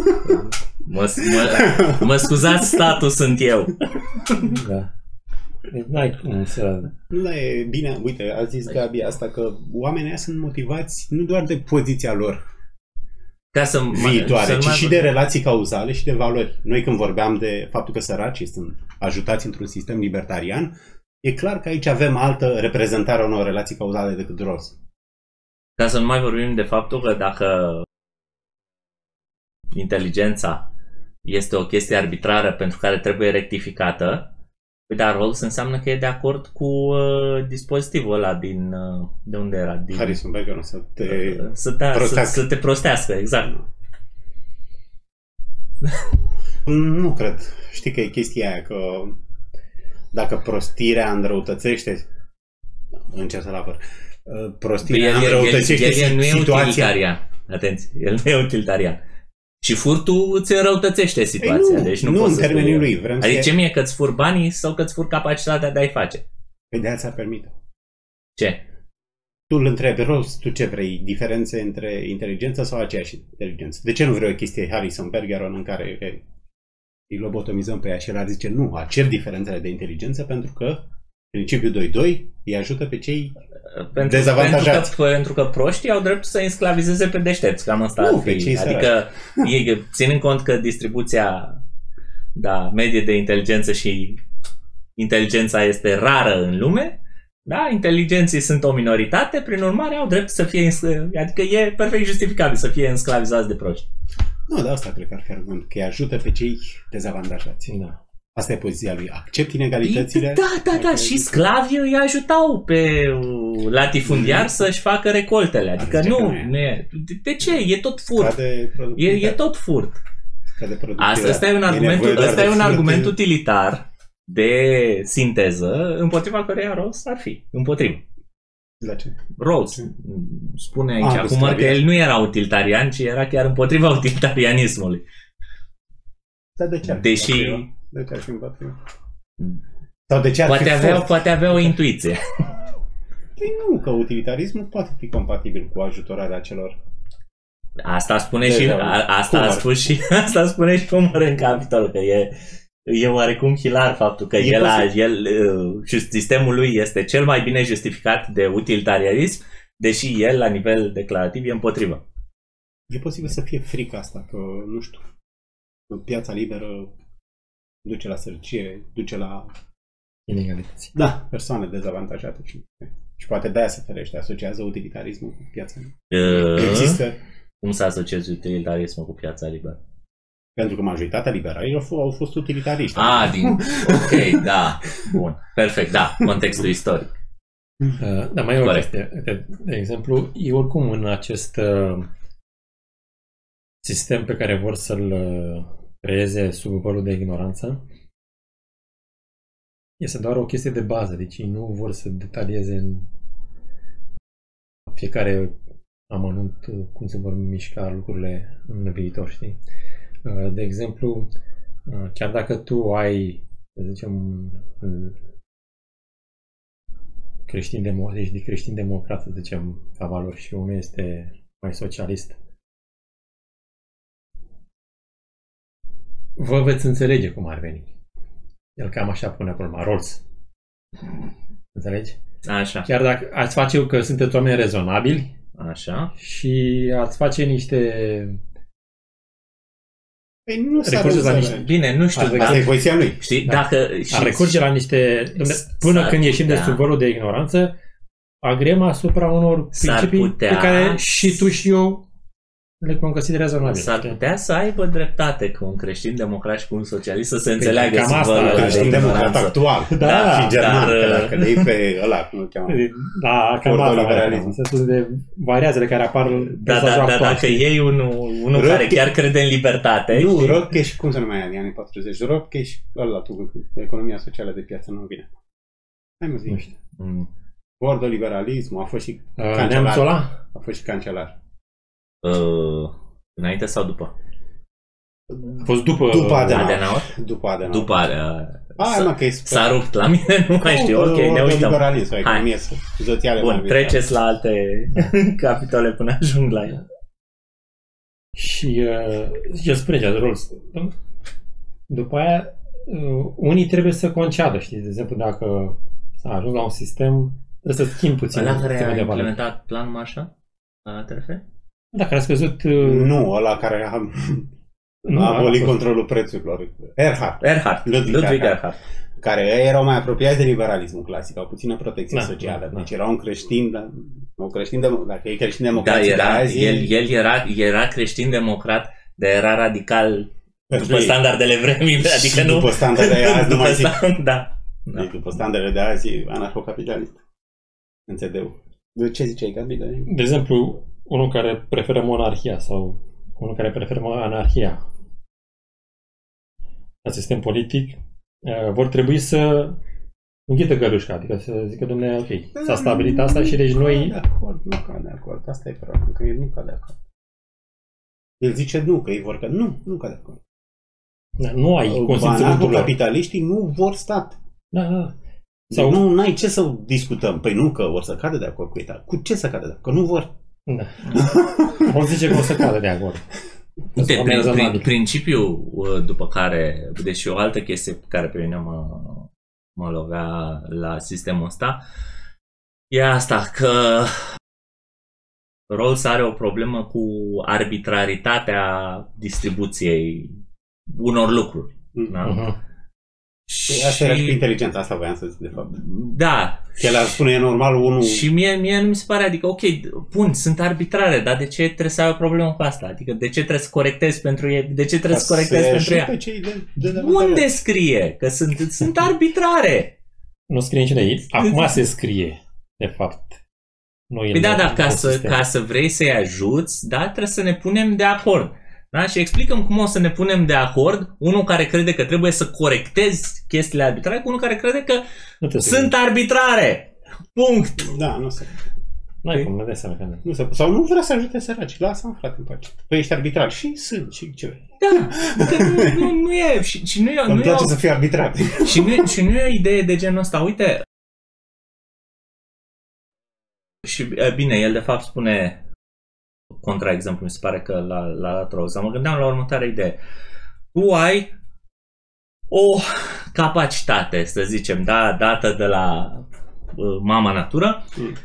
Mă scuzați, statul sunt eu. Da. N-ai cum să... Nu e bine, uite, a zis Gabi asta că oamenii sunt motivați nu doar de poziția lor viitoare, ci și de relații cauzale și de valori. Noi când vorbeam de faptul că săracii sunt ajutați într-un sistem libertarian, e clar că aici avem altă reprezentare a unor relații cauzale decât Rawls. Ca să nu mai vorbim de faptul că dacă inteligența este o chestie arbitrară pentru care trebuie rectificată, dar Rawls înseamnă că e de acord cu dispozitivul ăla din... de unde era? Din Harrison Bergeron, să te prostească, exact. Nu cred. Știi că e chestia aia, că dacă prostirea înrăutățește... Încerc să-l apăr. Prostirea înrăutățește situația... El nu e utilitarian. Atenție, el nu e utilitarian. Și furtul îți înrăutățește situația. Nu, deci nu în termenii lui. Adică ce mie că-ți fur banii sau că-ți fur capacitatea de a-i face? Păi de aia permite. Ce? Tu îl întrebi, Rawls, tu ce vrei? Diferențe între inteligență sau aceeași inteligență? De ce nu vrei o chestie Harrison Bergeron în care îi lobotomizăm pe ea și el ar zice nu, cer diferențele de inteligență pentru că principiul 2-2 îi ajută pe cei dezavantajați. Pentru că proștii au dreptul să însclavizeze pe deștepți. Cam asta ar fi. Adică, ținând cont că distribuția medie de inteligență și inteligența este rară în lume, da, inteligenții sunt o minoritate, prin urmare au drept să fie, adică e perfect justificabil să fie însclavizați de proști. Nu, dar asta cred că ar fi argument, că îi ajută pe cei dezavantajați. Da. Asta e poziția lui. Accept inegalitățile? Da. Și sclavii îi ajutau pe latifundiar să-și facă recoltele. Adică nu e. De ce? E tot furt. E tot furt. Asta e un argument utilitar de sinteză împotriva căreia Rawls ar fi. Împotrivă. La ce? Rawls spune aici acum că el nu era utilitarian, ci era chiar împotriva utilitarianismului. Dar de ce? Deși... De ce ar fi împotriva? Sau de ce ar poate avea o intuiție. Păi nu, că utilitarismul poate fi compatibil cu ajutorarea celor. Asta spune și asta spune și Hummer în capitol, că e oarecum hilar faptul că sistemul lui este cel mai bine justificat de utilitarianism, deși el la nivel declarativ e împotrivă. E posibil să fie frica asta, că nu știu, piața liberă duce la sărăcie, duce la inegalități. Da, persoane dezavantajate și poate de-aia se ferește, asociază utilitarismul cu piața liberă. Există. Cum să asociezi utilitarismul cu piața liberă? Pentru că majoritatea liberalilor au fost utilitariști. Ok, da. Bun, perfect, da, contextul istoric. Da, mai e o chestie. De exemplu, e oricum în acest sistem pe care vor să-l creeze sub vălul de ignoranță, este doar o chestie de bază, deci ei nu vor să detalieze în fiecare amănunt cum se vor mișca lucrurile în viitor, știi? De exemplu, chiar dacă tu ai, să zicem, creștin-democrat, să zicem, ca valori și unul este mai socialist, vă veți înțelege cum ar veni. El cam așa pune problema, Rawls. Înțelegi? Așa. Chiar dacă ați face că sunteți oameni rezonabili, așa, și ați face niște Păi nu recurge la niște... Bine, nu știu. Asta e poziția lui. Știi, Da. dacă... Ar recurge la niște... Până când ieșim de sub vărul de ignoranță, agrem asupra unor principii pe care și tu și eu le consider rezonabile. S-ar putea să aibă dreptate cu un creștin democrat și cu un socialist să se înțeleagă cam sub asta, vărul de Creștin democrat ignoranță. actual. Da, și german, dar- că dacă le iei pe ăla, cum îl cheamă? Da, cam Ordoliberalism. asta. În sensul de variațiile care apar în Da, peisajul actual, dacă știi? iei unul care chiar crede în libertate... Nu, știi? Rotkesh, cum se numea în anii 40? Rotkesh, ăla, tu, economia socială de piață, nu vine. Hai mă zi. Nu știu. Mm. Ordoliberalismul, a fost și Neamțul cancelar. ăla? A fost și cancelar. Înainte sau după? A fost după... După Adenauer. Adenauer? După Adenauer. După Adenauer. Hai mă, că e S-a rupt la mine, nu mai știu. Ok, ne uităm. Liberalism, economie socială. Bun, treceți la alte capitole până ajung la el. Și el spune ce Rawls. După aia, unii trebuie să conceadă, știi? De exemplu, dacă s-a ajuns la un sistem, trebuie să schimbi puțin Ăla care sistemul a de valori. implementat planul Marshall? Te referi? Dacă a scăzut... Nu, ăla care a abolit controlul prețurilor. Ludwig Ludwig Erhard. Care erau mai apropiați de liberalismul clasic, au puțină protecție Da, socială. da. Deci era un creștin, dacă e creștin democrat, Da, era creștin democrat, dar era radical după standardele vremii, adică nu... După standardele de azi, nu mai zic. Da. Deci, după standardele de azi, e anarhocapitalist. În CD-ul. De ce ziceai, Gabi? De exemplu, unul care preferă monarhia sau unul care preferă anarhia la sistem politic, vor trebui să înghită gălușca, adică să zică, dom'le, ok, s-a stabilit asta și deci noi... De acord, nu ca de acord. Asta e problema, că el nu ca de acord. El zice nu, că ei vor că nu ca de acord. Nu ai consimțământul lor. Capitaliștii nu vor stat. Da. Sau nu ai ce să discutăm. Păi nu că vor să cadă de acord cu ei. Cu ce să cadă de acord? Că nu vor. Da. O zice că o să cadă de acord. Uite, principiul după care, deși o altă chestie care pe mine mă lovea la sistemul ăsta, e asta, că Rawls are o problemă cu arbitraritatea distribuției unor lucruri. Da? Uh-huh. Și asta era și inteligența, asta voiam să zic, de fapt. Da. El ar spune, e normal unul... Și mie nu mi se pare, adică, ok, bun, sunt arbitrare, dar de ce trebuie să ai o problemă cu asta? Adică, de ce trebuie să corectezi pentru ei? De ce trebuie să corectezi pentru ea? Unde scrie că sunt arbitrare? Nu scrie nici de aici. Acum se scrie, de fapt. Păi da, ca să vrei să-i ajuți, da, trebuie să ne punem de acord. Da? Și explicăm cum o să ne punem de acord unul care crede că trebuie să corectezi chestiile arbitrare cu unul care crede că sunt arbitrare. Punct. Da, nu se... N-ai cum, ne dai seama că nu se... Sau nu vrea să ajute săraci. Lasă-mă, frate, în pace. Păi ești arbitrar. Și sunt, și ce vrei. Da, nu e. Și nu e, îmi place să fii arbitrar. Și nu e o idee de genul ăsta. Uite. Și bine, el de fapt spune contraexemplu, mi se pare că l-a dat Rawls. Mă gândeam la următoarea idee. Tu ai o capacitate, să zicem, da, dată de la mama natură,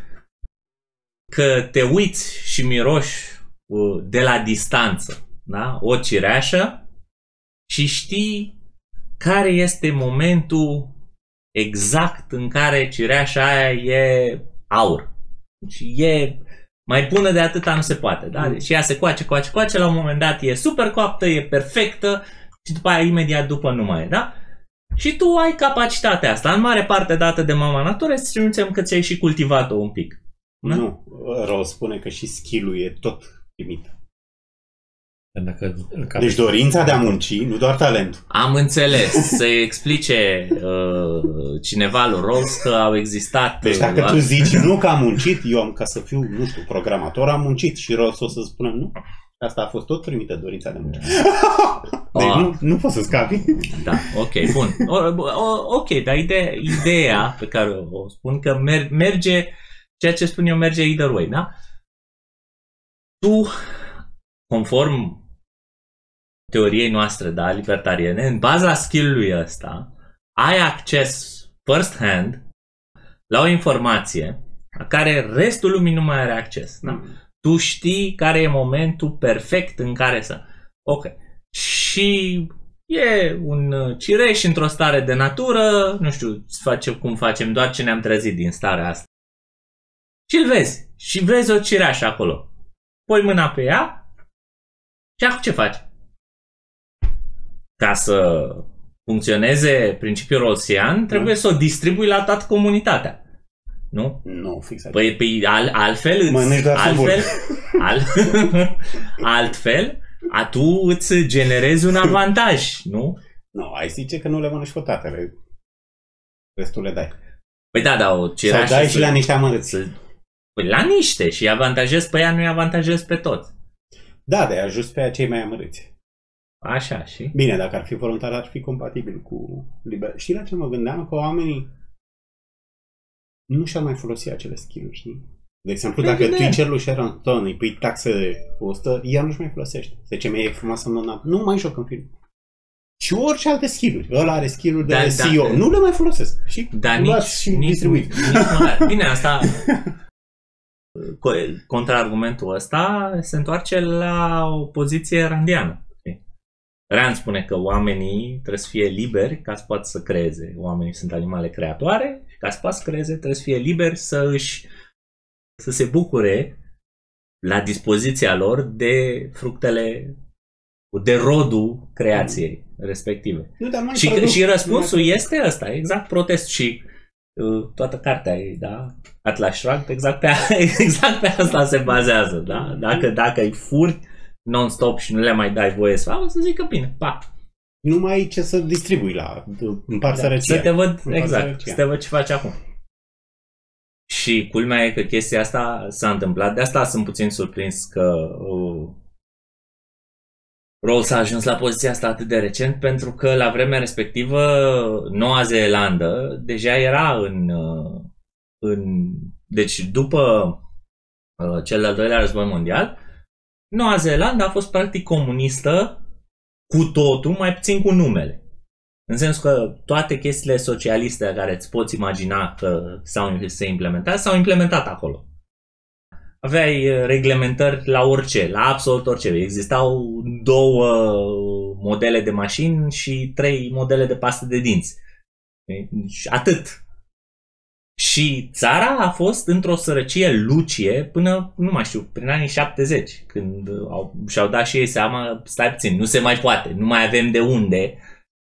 că te uiți și miroși de la distanță, da? O cireașă și știi care este momentul exact în care cireașa aia e aur. Și e mai bună de atâta nu se poate, da? Deci ea se coace, la un moment dat e super coaptă, e perfectă și după aia imediat după nu mai e, da? Și tu ai capacitatea asta, în mare parte dată de mama natură, să spunem că ți-ai și cultivat-o un pic. Da? Nu, Rawls spune că și skill-ul e tot primit. Dacă Deci dorința de a munci, nu doar talent. Am înțeles. Să explice cineva lui Rawls că au existat... Deci dacă tu zici nu că am muncit, eu am ca să fiu, nu știu, programator, am muncit și Rawls o să spună nu. Asta a fost tot primită dorința de munci. Deci nu poți să scapi. Da, ok, bun. Ok, dar ideea pe care o spun că merge, ceea ce spun eu merge either way, da? Tu, conform teoriei noastre, da, libertariene, în baza skill-ului ăsta, ai acces first hand la o informație la care restul lumii nu mai are acces. Da? Tu știi care e momentul perfect în care să... Ok. Și e un cireș într-o stare de natură, nu știu cum facem, doar ce ne-am trezit din starea asta. Și îl vezi. Și vezi o cireașă acolo. Pui mâna pe ea și acum ce faci? Ca să funcționeze principiul rawlsian, trebuie să o distribui la toată comunitatea. Nu? Nu, fix așa. Păi altfel altfel tu îți generezi un avantaj, nu? Nu, ai zice că nu le mănânci pe tatăle. Restul le dai. Păi da, dar o cireașă... Sau dai și la niște amărâți. Păi la niște și avantajezi pe ea, nu-i avantajezi pe toți. Da, de ajuns pe acei mai amărâți. Așa, și? Bine, dacă ar fi voluntar, ar fi compatibil cu liber. Știi la ce mă gândeam? Că oamenii nu și-ar mai folosi acele skill-uri, știi? De exemplu, dacă tu îi ceri lui Sharon Stone, îi pui taxe de 100, ea nu-și mai folosește. Zice, e frumoasă în nu mai joc în film. Și orice alte skill-uri. Ăla are skill-uri de CEO. Nu le mai folosesc. Și nici bine, asta... Contraargumentul ăsta se întoarce la o poziție randiană. Rand spune că oamenii trebuie să fie liberi ca să poată să creeze. Oamenii sunt animale creatoare și ca să poată să creeze trebuie să fie liberi să se bucure la dispoziția lor de fructele, de rodul creației respective. Și răspunsul este ăsta, exact protest. Și toată cartea e, da? Atlas Shrugged, exact pe asta se bazează, da? Dacă îi furi non-stop și nu le mai dai voie să facă, o să zică bine, pa. Nu mai ai ce să distribui împart sărăcia. Să te văd, exact, să te văd ce faci acum. Și culmea e că chestia asta s-a întâmplat, de asta sunt puțin surprins că Rawls a ajuns la poziția asta atât de recent, pentru că la vremea respectivă Noua Zeelandă deja era deci după cel de-al doilea război mondial, Noua Zeelandă a fost practic comunistă cu totul, mai puțin cu numele. În sensul că toate chestiile socialiste care îți poți imagina că se implementat, s-au implementat acolo. Aveai reglementări la orice, la absolut orice. Existau 2 modele de mașini și 3 modele de pastă de dinți. Și atât. Și țara a fost într-o sărăcie lucie până, nu mai știu, prin anii 70, când și-au dat și ei seama, stai puțin, nu se mai poate, nu mai avem de unde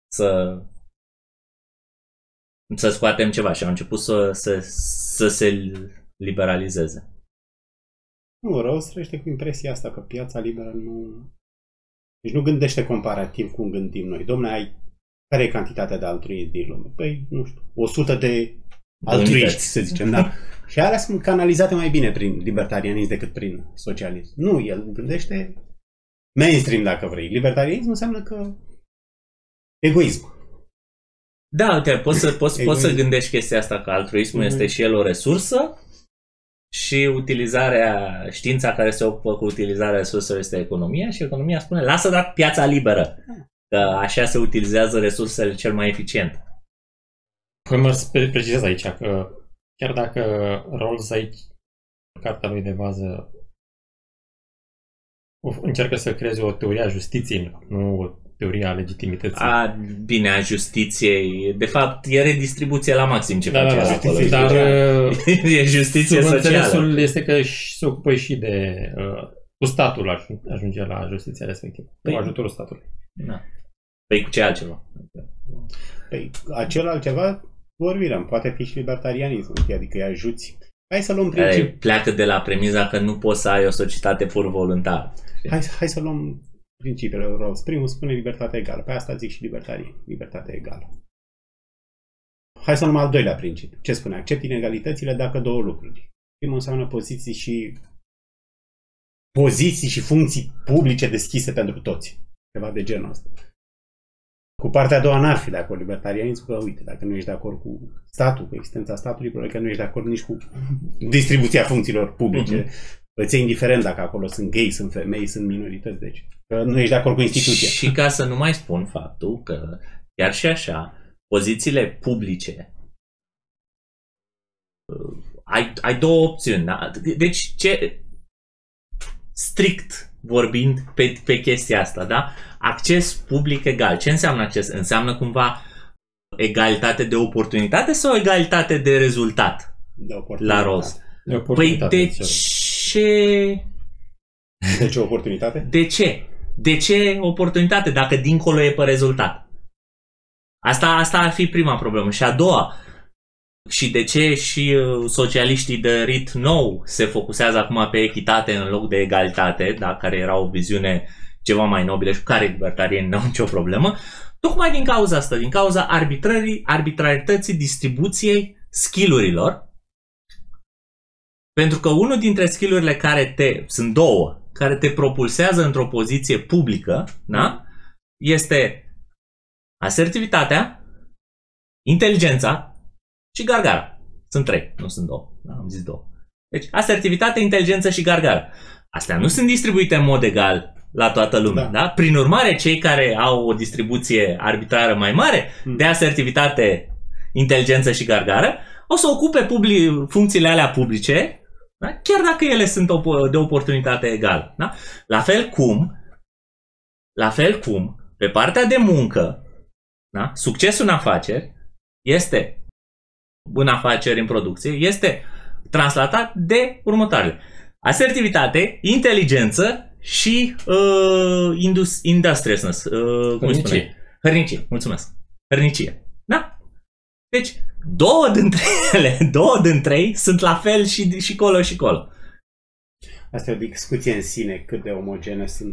să scoatem ceva și au început să se liberalizeze. Nu, rău trăiește cu impresia asta că piața liberă deci nu gândește comparativ cum gândim noi. Dom'le, care e cantitatea de altruiști din lume? Păi, nu știu, 100 de altruiști, să zicem, da? Și alea sunt canalizate mai bine prin libertarianism decât prin socialism. Nu, el gândește mainstream, dacă vrei. Libertarianism înseamnă că egoism. Da, uite, poți să gândești chestia asta, că altruismul este și el o resursă și știința care se ocupă cu utilizarea resurselor este economia și economia spune lasă doar piața liberă, că așa se utilizează resursele cel mai eficient. Păi mă precizez aici că chiar dacă Rawls aici, cartea lui de bază, încearcă să creeze o teorie a justiției, nu o teorie a legitimității. Bine, a justiției. De fapt, e redistribuție la maxim ce face acolo. Dar e justiție socială. Înțelesul este că se ocupă și de cu statul ajunge la justiția respectivă. Cu ajutorul statului. Da. Păi cu ce altceva? Păi acel altceva vorbirea, poate fi și libertarianism, adică îi ajuți. Hai să luăm pleacă de la premiza că nu poți să ai o societate pur voluntară. Hai să luăm principiile Rawls. Primul spune libertatea egală. Pe asta zic și libertarii. Libertatea egală. Hai să luăm al doilea principiu. Ce spune? Accept inegalitățile dacă două lucruri. Primul înseamnă poziții și funcții publice deschise pentru toți. Ceva de genul ăsta. Cu partea a doua n-ar fi de acord libertarianism, că uite, dacă nu ești de acord cu statul, cu existența statului, probabil că nu ești de acord nici cu distribuția funcțiilor publice. Îți e indiferent dacă acolo sunt gay, sunt femei, sunt minorități, deci că nu ești de acord cu instituția. Și ca să nu mai spun faptul că chiar și așa, pozițiile publice, ai două opțiuni. Da? Deci strict vorbind pe chestia asta, da? Acces public egal. Ce înseamnă acces? Înseamnă cumva egalitate de oportunitate sau egalitate de rezultat? La rost. Păi de ce? De ce oportunitate? De ce? De ce oportunitate dacă dincolo e pe rezultat? Asta ar fi prima problemă. Și a doua, și de ce și socialiștii de rit nou se focusează acum pe echitate în loc de egalitate, da? Care era o viziune ceva mai nobilă și cu care libertarieni nu au nicio problemă, tocmai din cauza asta, din cauza arbitrarității distribuției skill-urilor. Pentru că unul dintre skill-urile sunt două, care te propulsează într-o poziție publică, da? Este asertivitatea, inteligența și gargara. Sunt trei, nu sunt două. Da? Am zis două. Deci asertivitate, inteligență și gargara. Astea nu sunt distribuite în mod egal la toată lumea. Da. Da? Prin urmare, cei care au o distribuție arbitrară mai mare de asertivitate, inteligență și gargară o să ocupe funcțiile alea publice, da? Chiar dacă ele sunt de oportunitate egală. Da? La fel cum, pe partea de muncă, da? Succesul în afaceri în afaceri, în producție, este translatat de următoarele: asertivitate, inteligență și industriousness. Cum spune? Hărnicie. Mulțumesc. Hărnicie. Da? Deci, două dintre ei sunt la fel și colo și colo. Asta e o discuție în sine, cât de omogene sunt.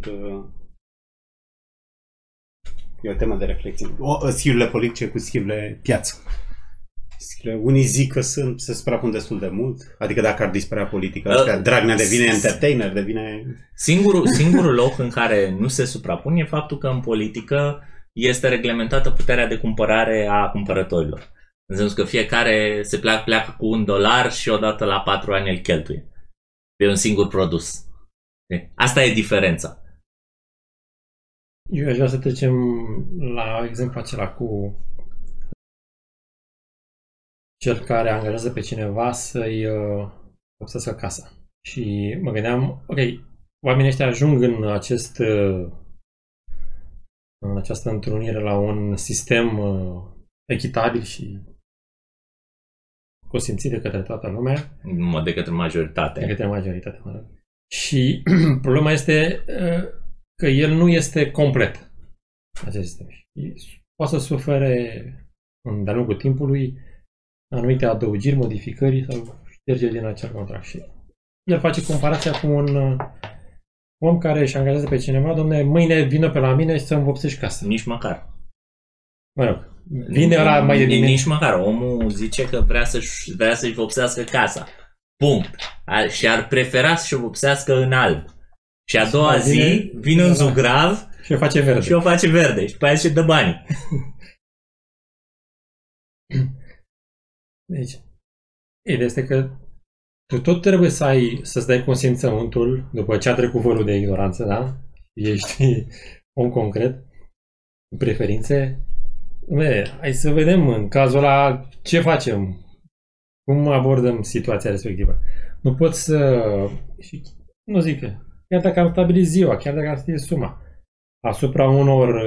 E o temă de reflexie. Skill-urile politice cu skill-urile piață. Unii zic că se suprapun destul de mult. Adică dacă ar dispărea politica, Dragnea devine entertainer, devine... Singurul loc în care nu se suprapun e faptul că în politică este reglementată puterea de cumpărare a cumpărătorilor. În sensul că fiecare se pleacă cu $1 și odată la 4 ani îl cheltuie pe un singur produs. Asta e diferența. Eu aș vrea să trecem la exemplu acela cu cel care angajează pe cineva să-i vopsească casa. Și mă gândeam, ok, oamenii ăștia ajung în această întrunire la un sistem echitabil și consimțit de către toată lumea. De către majoritate. De către majoritate, mă rog. Și problema este că el nu este complet, acest sistem. Poate să sufere de-a lungul timpului anumite adăugiri, modificări sau ștergeri din acel contract. Și el face comparația cu un om care își angajează pe cineva: dom'le, mâine vină pe la mine și să-mi vopsești casa. Nici măcar. Mă rog, vine ăla mai de bine. Nici măcar. Omul zice că vrea să-și vopsească casa. Punct. Și ar prefera să-și vopsească în alb. Și a doua zi vine în zugrav și o face verde. Și o face verde. Și după aia și dă bani. Deci, ideea este că tu tot trebuie să-ți dai consimțământul după ce a trecut vărul de ignoranță, da? Ești om concret, preferințe. Hai să vedem în cazul ăla ce facem, cum abordăm situația respectivă. Nu pot să... Nu zic că chiar dacă am stabilit ziua, chiar dacă am stabilit suma asupra unor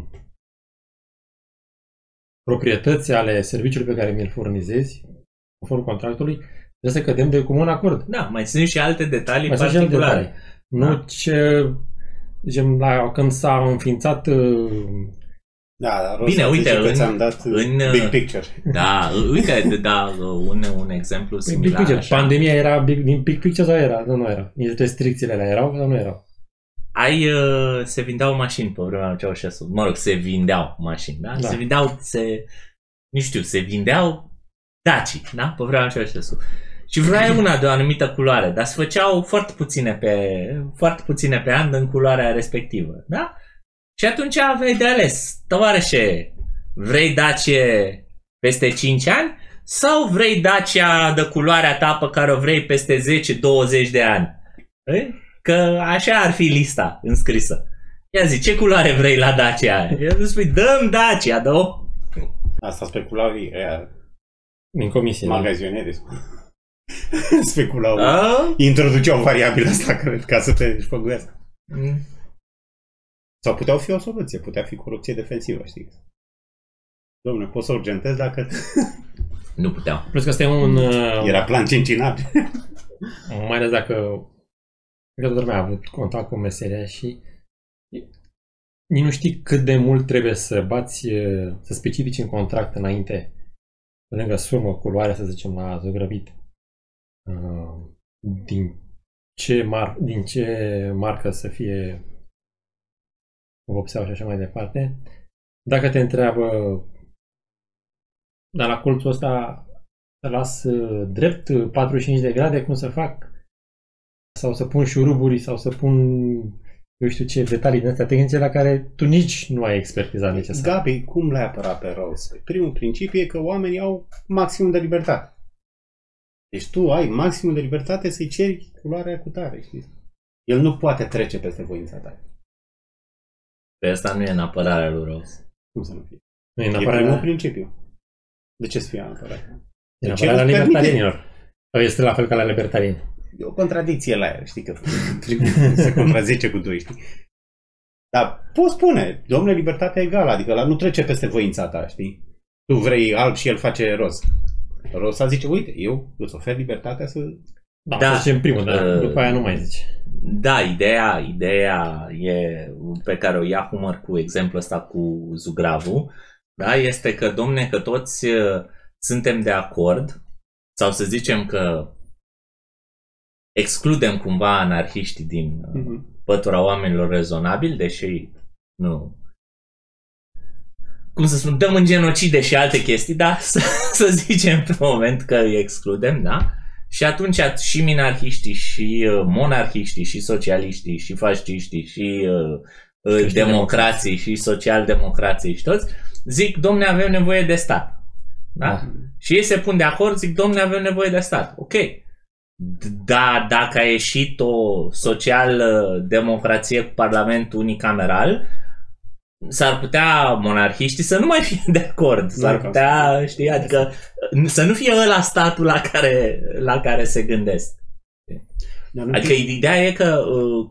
proprietăți ale serviciului pe care mi-l furnizezi, conform contractului, trebuie să cădem de comun acord. Da, mai sunt și alte detalii particulare. Nu ce... Zicem, când s-a înființat... Da, bine, uite, ți-am dat Big Picture. Da, uite, un exemplu similar. Pandemia era din Big Picture sau era? Nu era. Restricțiile alea erau sau nu erau? se vindeau mașini pe vremea lui Ceaușescu. Mă rog, se vindeau mașini, da? Da. Se vindeau Daci, da? Pe vremea lui Ceaușescu. Și vrei una de o anumită culoare, dar se făceau foarte puține pe an în culoarea respectivă, da? Și atunci aveai de ales, tovarășe, vrei Dacie peste 5 ani sau vrei Dacia de culoarea ta pe care o vrei peste 10-20 de ani? Că așa ar fi lista înscrisă. Ia zi, ce culoare vrei la Dacia? Ia zi, spui, dăm Dacia, dă-o. Asta speculau Din comisie. magazioneri. Speculau. Introduceau variabila asta, cred, ca să te șpăguiască. Sau puteau fi o soluție, putea fi corupție defensivă, știi? Dom'le, poți să urgentezi dacă... Nu puteau. Plus că asta e un... Era plan cincinat. Mai ales dacă... Cred că toată lumea a avut contact cu meseria și... Nici nu știi cât de mult trebuie să bați, să specifici în contract înainte, pe lângă sumă, culoare, să zicem, la zugrăvit. Din ce marcă să fie vopseaua și așa mai departe. Dacă te întreabă, dar la colțul ăsta să las drept 45 de grade, cum să fac? Sau să pun șuruburi, sau să pun, eu știu ce, detalii din astea tehnice la care tu nici nu ai expertiza necesară. Gabi, cum l-ai apărat pe Rose? Primul principiu e că oamenii au maximum de libertate. Deci tu ai maximum de libertate să-i ceri culoarea cu tare, știi? El nu poate trece peste voința ta. Pe asta nu e în apărarea lui Rose. Cum să nu fie? Nu e în E apărarea, primul principiu. De ce să fie în apărare? e în ce apărarea îți permite? libertarienilor. Sau este la fel ca la libertarieni? E o contradicție la el, știi că se contrazice cu doi, știi? Dar poți spune, domnule, libertatea egală, adică ăla nu trece peste voința ta, știi? Tu vrei alb și el face roz. Rosa zice, uite, eu îți ofer libertatea să... Da, să zicem primul, dar după aia nu mai zice. Da, ideea e pe care o ia Humor cu exemplul ăsta cu Zugravu, da, este că, domne, că toți suntem de acord, sau să zicem că excludem cumva anarhiștii din pătura oamenilor rezonabili, deși nu... Cum să spun, dăm în genocide și alte chestii, da? Să zicem pe moment că îi excludem, da? Și atunci și minarhiștii, și monarhiștii, și socialiștii, și fasciștii, și democrații, și social-democrații și toți zic, domne, avem nevoie de stat. Da? Și ei se pun de acord, zic, domne, avem nevoie de stat. Ok. Da, dacă a ieșit o social-democrație cu parlament unicameral, s-ar putea monarhiștii să nu mai fie de acord. S-ar putea, știi, adică să nu fie ăla statul la care se gândesc. Adică ideea e că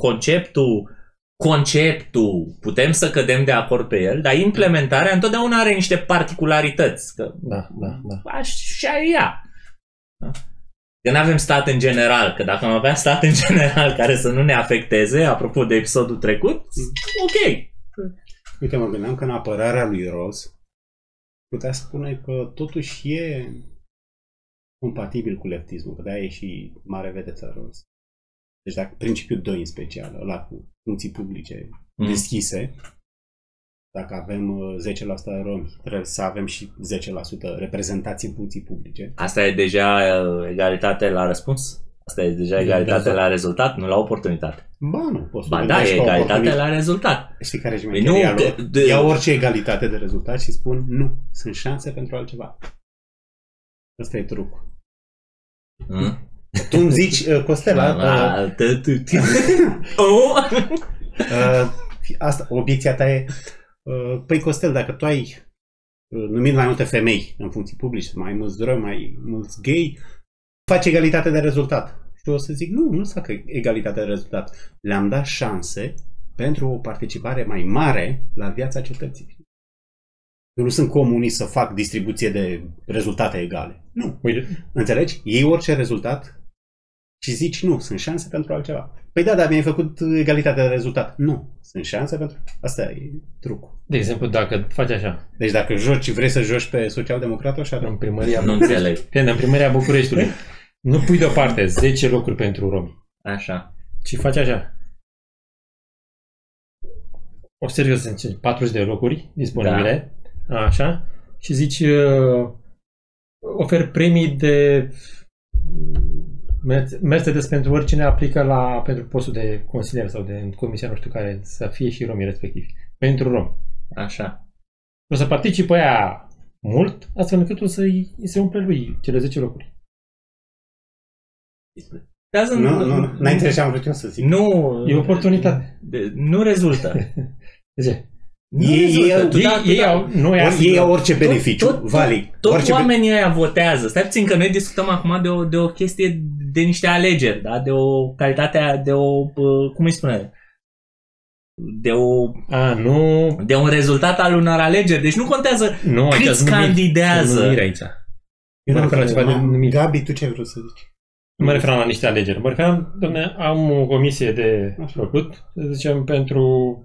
conceptul putem să cădem de acord pe el, dar implementarea întotdeauna are niște particularități. Că Da. așa e ea. Da? Că nu avem stat în general, că dacă am avea stat în general care să nu ne afecteze, apropo de episodul trecut, ok. Uite, mă gândeam că în apărarea lui Ross putea spune că totuși e compatibil cu leftismul, că de-aia e și mare vedeță Ross. Deci dacă principiul 2 în special, ăla cu funcții publice deschise, dacă avem 10% romi, trebuie să avem și 10% reprezentați în funcții publice. Asta e deja egalitate la răspuns? Asta e deja egalitate la rezultat, nu la oportunitate. Ba, nu, poți Ba da, e egalitate la rezultat. Știi care e șmecheria lor? Iau orice egalitate de rezultat și spun nu, sunt șanse pentru altceva. Ăsta e trucul. Tu îmi zici, Costela... Asta, obiecția ta e... Păi, Costel, dacă tu ai numit mai multe femei în funcții publice, mai mulți romi, mai mulți gay, faci egalitate de rezultat. Și eu o să zic, nu să fac egalitate de rezultat. Le-am dat șanse pentru o participare mai mare la viața cetății. Eu nu sunt comunist să fac distribuție de rezultate egale. Nu. Uite. Înțelegi? Iei orice rezultat și zici, nu, sunt șanse pentru altceva. Păi da, dar mi-ai făcut egalitate de rezultat. Nu, sunt șanse pentru... Asta e trucul. De exemplu, dacă faci așa. Deci dacă vrei să joci pe social-democrat, așa... În primăria... Nu înțeleg. În primăria Bucureștiului. Nu pui deoparte 10 locuri pentru romi. Așa. Ci faci așa. observi că sunt 40 de locuri disponibile, așa, și zici ofer premii de Mercedes pentru oricine aplică pentru postul de consilier sau de comisia nu știu care să fie și romii respectivi. Pentru rom. Așa. O să participe aia mult, astfel încât o să-i se umple lui cele 10 locuri. Nu, n-ai înțeles ce am vrut eu să zic. Nu. E o oportunitate. Nu rezultă. De ce? Ei au orice beneficiu, valid. Tot oamenii ăia votează. Stai puțin că noi discutăm acum de o chestie, de niște alegeri, da? De o calitate, cum îi spune? De un rezultat al unor alegeri. Deci nu contează câți candidează. Gabi, tu ce ai vrut să zici? Nu mă referam la niște alegeri. Mă referam, dom'le, am o comisie de făcut, să zicem, pentru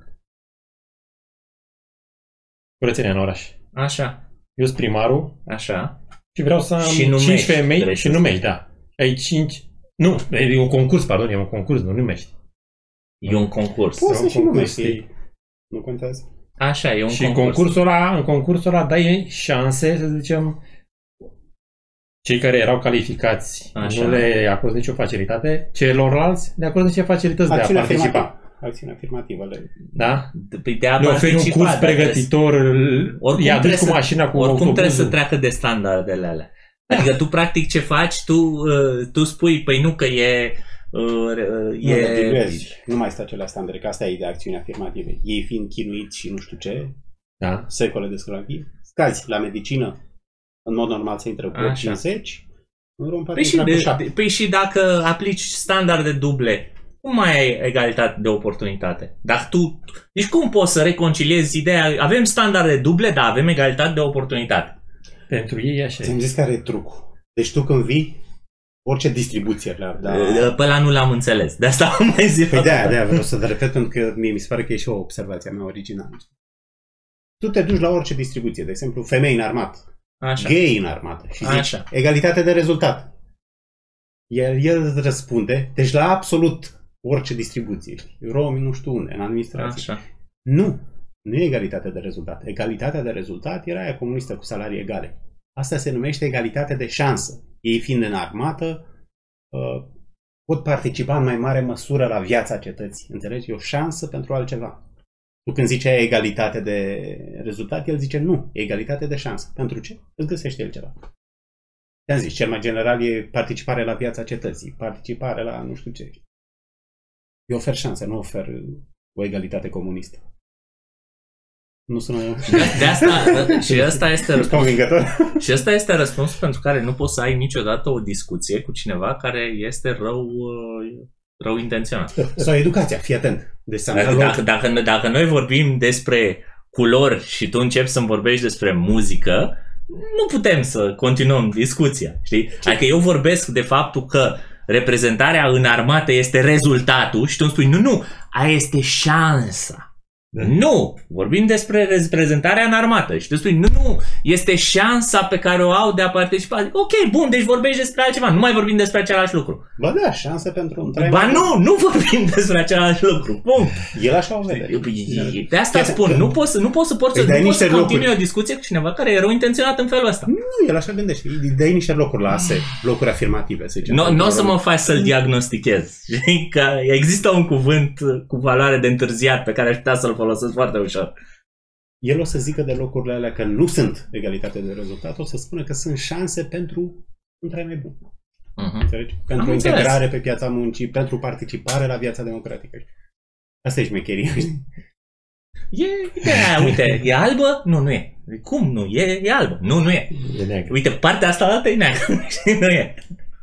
curățenia în oraș. Așa. Eu sunt primarul. Așa. Și vreau să am 5 femei și numești, da. Ai 5... Nu, e un concurs, pardon, e un concurs, nu numești. E un concurs. Poți să și numești. Nu contează. Așa, e un concurs. Și în concursul ăla dai șanse, să zicem, cei care erau calificați nu le acordă nicio facilitate, celorlalți le acordă niște facilități de a participa. Acțiune afirmativă. Da? Le oferi un curs pregătitor, i-a dus cu mașina, cu oricum trebuie să treacă de standardele alea. Adică tu practic ce faci, tu spui, păi nu că nu mai stă acelea standarde, că asta e de acțiune afirmative. Ei fiind chinuiți și nu știu ce, secole de sclavie, scazi la medicină, în mod normal se intră cu 50, în rom poate intra cu 7. Păi și dacă aplici standarde duble, cum mai ai egalitate de oportunitate? Deci cum poți să reconciliezi ideea, avem standarde duble, dar avem egalitate de oportunitate? Pentru ei așa e. Ți-am zis care e trucul. Deci tu când vii, orice distribuție le-ar da... Pe ăla nu l-am înțeles. De asta am mai zis. Păi de-aia vreau să te repet, pentru că mie mi se pare că e și o observație a mea originală. Tu te duci la orice distribuție, de exemplu, femei în armată, gay în armată și zici egalitate de rezultat. El răspunde, deci la absolut orice distribuție, romi nu știu unde, în administrație. Așa. Nu e egalitate de rezultat. Egalitatea de rezultat era aia comunistă cu salarii egale. Asta se numește egalitate de șansă. Ei fiind în armată, pot participa în mai mare măsură la viața cetății. Înțelegi? E o șansă pentru altceva. Tu când zicea egalitate de rezultat, el zice nu, egalitate de șansă. Pentru ce? Îți găsește el ceva. Te-am zis, cel mai general e participare la viața cetății, participare la nu știu ce. Eu ofer șanse, nu ofer o egalitate comunistă. Nu sună... De asta, și ăsta este convingător. Și ăsta este răspunsul pentru care nu poți să ai niciodată o discuție cu cineva care este rău intenționat. Sau educația, fii atent. Dacă noi vorbim despre culori și tu începi să-mi vorbești despre muzică, nu putem să continuăm discuția. Știi? Adică eu vorbesc de faptul că reprezentarea în armată este rezultatul și tu îmi spui nu, aia este șansa. Nu! Vorbim despre reprezentarea în armată și tu spui nu, este șansa pe care o au de a participa. Ok, bun, deci vorbești despre altceva, nu mai vorbim despre același lucru. Ba da, șanse pentru un trai. Ba nu vorbim despre același lucru, punct. El așa o vede. De asta spun, nu poți să continui o discuție cu cineva care e rău intenționat în felul ăsta. Nu, el așa gândește, îi dai niște locuri la ASE, locuri afirmative, să zicem. Nu o să mă faci să-l diagnostichez. Că există un cuvânt cu valoare de întârziat pe care aș putea să-l folosesc foarte ușor. El o să zică de locurile alea că nu sunt egalitate de rezultat, o să spună că sunt șanse pentru un trai mai bun. Pentru integrare pe piața muncii, pentru participare la viața democratică. Asta e șmecheria. Uite, e albă? Nu e. Cum nu? E albă. Nu e. Uite, partea asta altă e neagră. Nu e.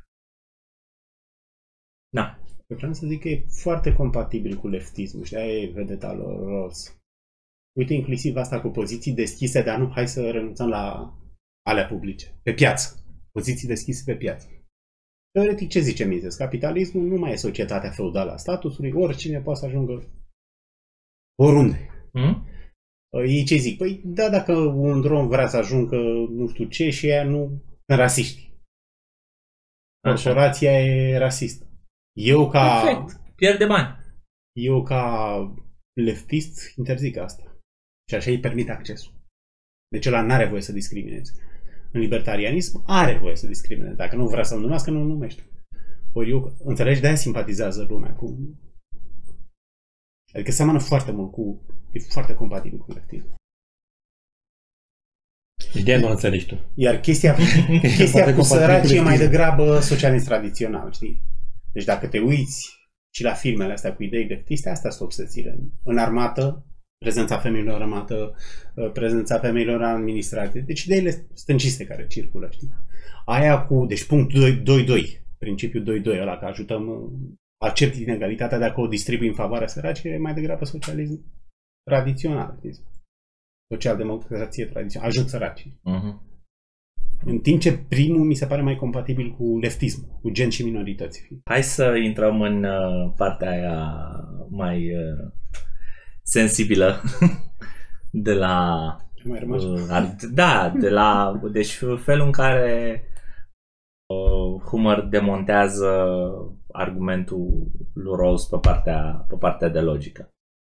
Da. Vreau să zic că e foarte compatibil cu leftismul și aia e vedeta lor roz. Uite, inclusiv asta cu poziții deschise, dar nu, hai să renunțăm la alea publice. Pe piață. Poziții deschise pe piață. Teoretic, ce zice Mises? Capitalismul nu mai e societatea feudală a statusului, oricine poate să ajungă oriunde. Ei ce zic? Păi, da, dacă un rom vrea să ajungă nu știu ce și ea nu sunt rasiști. Corporația e rasistă. Perfect. Pierde bani. Eu ca leftiști interzic asta. Și așa îi permit accesul. Deci ăla n-are voie să discrimineze. În libertarianism are voie să discrimineze. Dacă nu vrea să-l numească, nu-l numește. Ori eu, înțelegi, de-aia simpatizează lumea cu... Adică seamănă foarte mult cu... E foarte compatibil cu leftism. Ideea nu o înțelegi tu. Iar chestia cu săraci e mai degrabă socialist tradițional, știi? Deci dacă te uiți și la filmele astea cu idei leftiste, astea sunt obsesiile. În armată, prezența femeilor în armată, prezența femeilor în administrație. Deci ideile stânciste care circulă, știi? Aia cu, deci punct 2.2, principiul 2.2, ăla că ajutăm, accepti inegalitatea dacă o distribui în favoarea săracii, e mai degrabă socialism tradițional, știi? Social-democrație tradițională, ajut săracii. În timp ce primul mi se pare mai compatibil cu leftismul, cu gen și minorități. Hai să intrăm în partea aia mai sensibilă de la... de la... Deci felul în care Humer demontează argumentul lui Rawls pe partea de logică.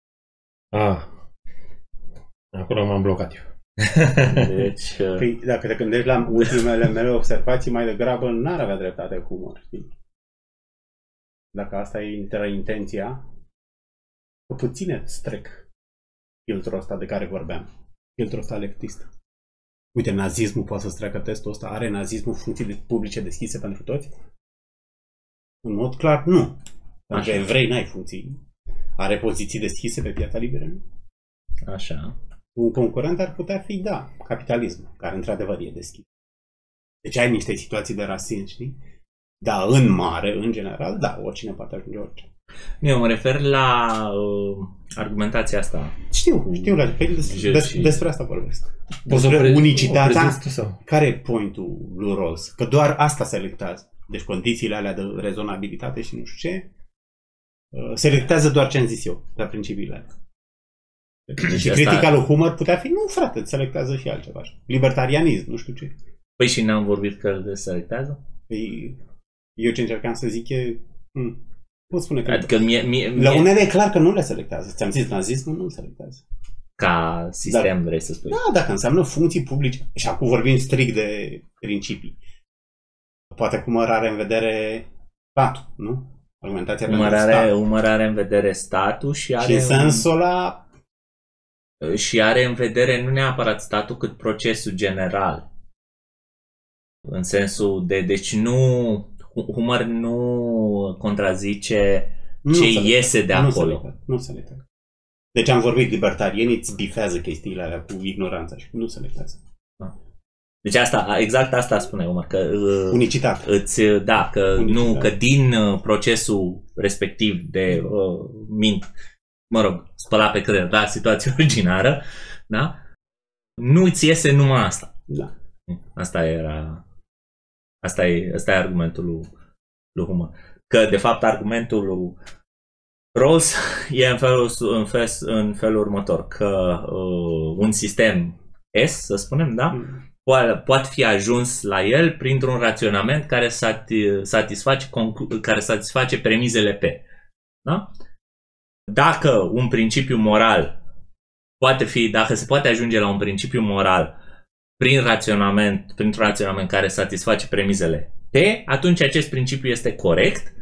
Acolo m-am blocat eu. Deci, păi, dacă te gândești la ultimele mele observații, mai degrabă n-ar avea dreptate Humer, știi? Dacă asta e intenția, puține îți trec filtrul ăsta de care vorbeam. Filtrul ăsta leftist. Uite, nazismul poate să-ți treacă testul ăsta. Are nazismul funcții publice deschise pentru toți? În mod clar, nu. Pentru că evrei n-ai funcții. Are poziții deschise pe piața liberă? Nu. Așa. Un concurent ar putea fi, da, capitalismul, care într-adevăr e deschis. Deci ai niște situații de rasism, știi? Dar în mare, în general, da, oricine poate ajunge orice. Eu mă refer la argumentația asta. Știu, despre asta vorbesc. Despre unicitatea. Care e point-ul lui Rawls? Că doar asta selectează. Deci condițiile alea de rezonabilitate și nu știu ce, selectează doar ce am zis eu, la principiile alea. Și critica lui Humer putea fi, nu frate, selectează și altceva. Libertarianism, nu știu ce. Păi și n-am vorbit că îl selectează? Păi, eu ce încercam să zic e... Pot spune că... Adică la unele e clar că nu le selectează. Ți-am zis, nazismul nu le selectează. Ca sistem, vrei să spui. Da, dacă înseamnă funcții publice. Și acum vorbim strict de principii. Poate Humer are în vedere statul, nu? Argumentația pentru stat. Humer are în vedere statul și are... Și în sensul ăla... Și are în vedere nu neapărat statul, cât procesul general. În sensul de... Deci nu... Humer nu contrazice ce iese de acolo. Nu se letează. Deci am vorbit, libertarienii îți bifează chestiile alea cu ignoranța și nu se letează. Deci asta, exact asta spune Humer, că unicitate. Că din procesul respectiv de spăla pe creier la situația originară, da? Nu îți iese numai asta. Da. Asta e argumentul lui Humer. Că, de fapt, argumentul lui Rawls e în felul următor. Că un sistem S, să spunem, da? Poate fi ajuns la el printr-un raționament care satisface premizele P. Da? Dacă un principiu moral dacă se poate ajunge la un principiu moral printr-un raționament care satisface premizele P, atunci acest principiu este corect.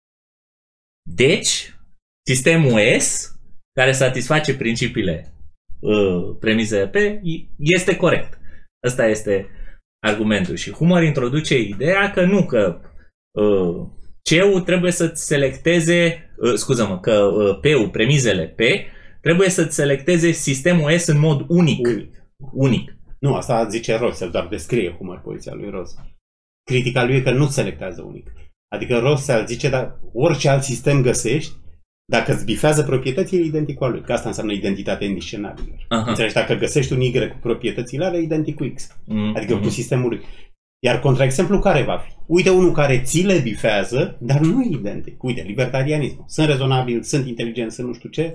Deci, sistemul S, care satisface premizele P, este corect. Ăsta este argumentul. Și Humer introduce ideea că nu, că C-ul trebuie să-ți selecteze, P-ul, premizele P, trebuie să-ți selecteze sistemul S în mod unic. Nu, asta zice Rawls, doar descrie Humer poziția lui Rawls. Critica lui e că nu selectează unic. Adică Rawls zice, dar orice alt sistem găsești, dacă îți bifează proprietățile, e identic cu al lui. Că asta înseamnă identitatea indiscernabilă. Înțelegi? Dacă găsești un Y cu proprietățile alea, e identic cu X. Adică cu sistemul lui. Iar contraexemplu care va fi? Uite unul care ți le bifează, dar nu e identic. Uite, libertarianismul. Sunt rezonabili, sunt inteligenți, sunt nu știu ce.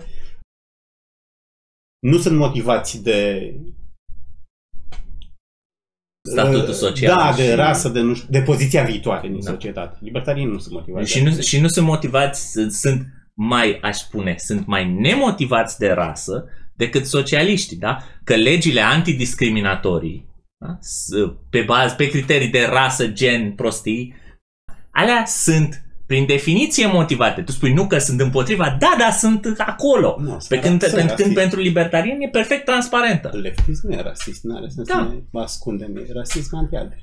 Nu sunt motivați de statutul social. Da, de rasă, de poziția viitoare din societate. Libertarienii nu sunt motivați. Și nu sunt motivați, sunt mai, aș spune, sunt mai nemotivați de rasă decât socialiștii, da? Că legile antidiscriminatorii, da? Pe criterii de rasă, gen, prostii, alea sunt prin definiție motivate. Tu spui nu că sunt împotriva, da, sunt acolo. Nu, pe când pentru libertarieni e perfect transparentă. Leftism e rasist, nu are sens să ne ascundem. E rasism anti-albe.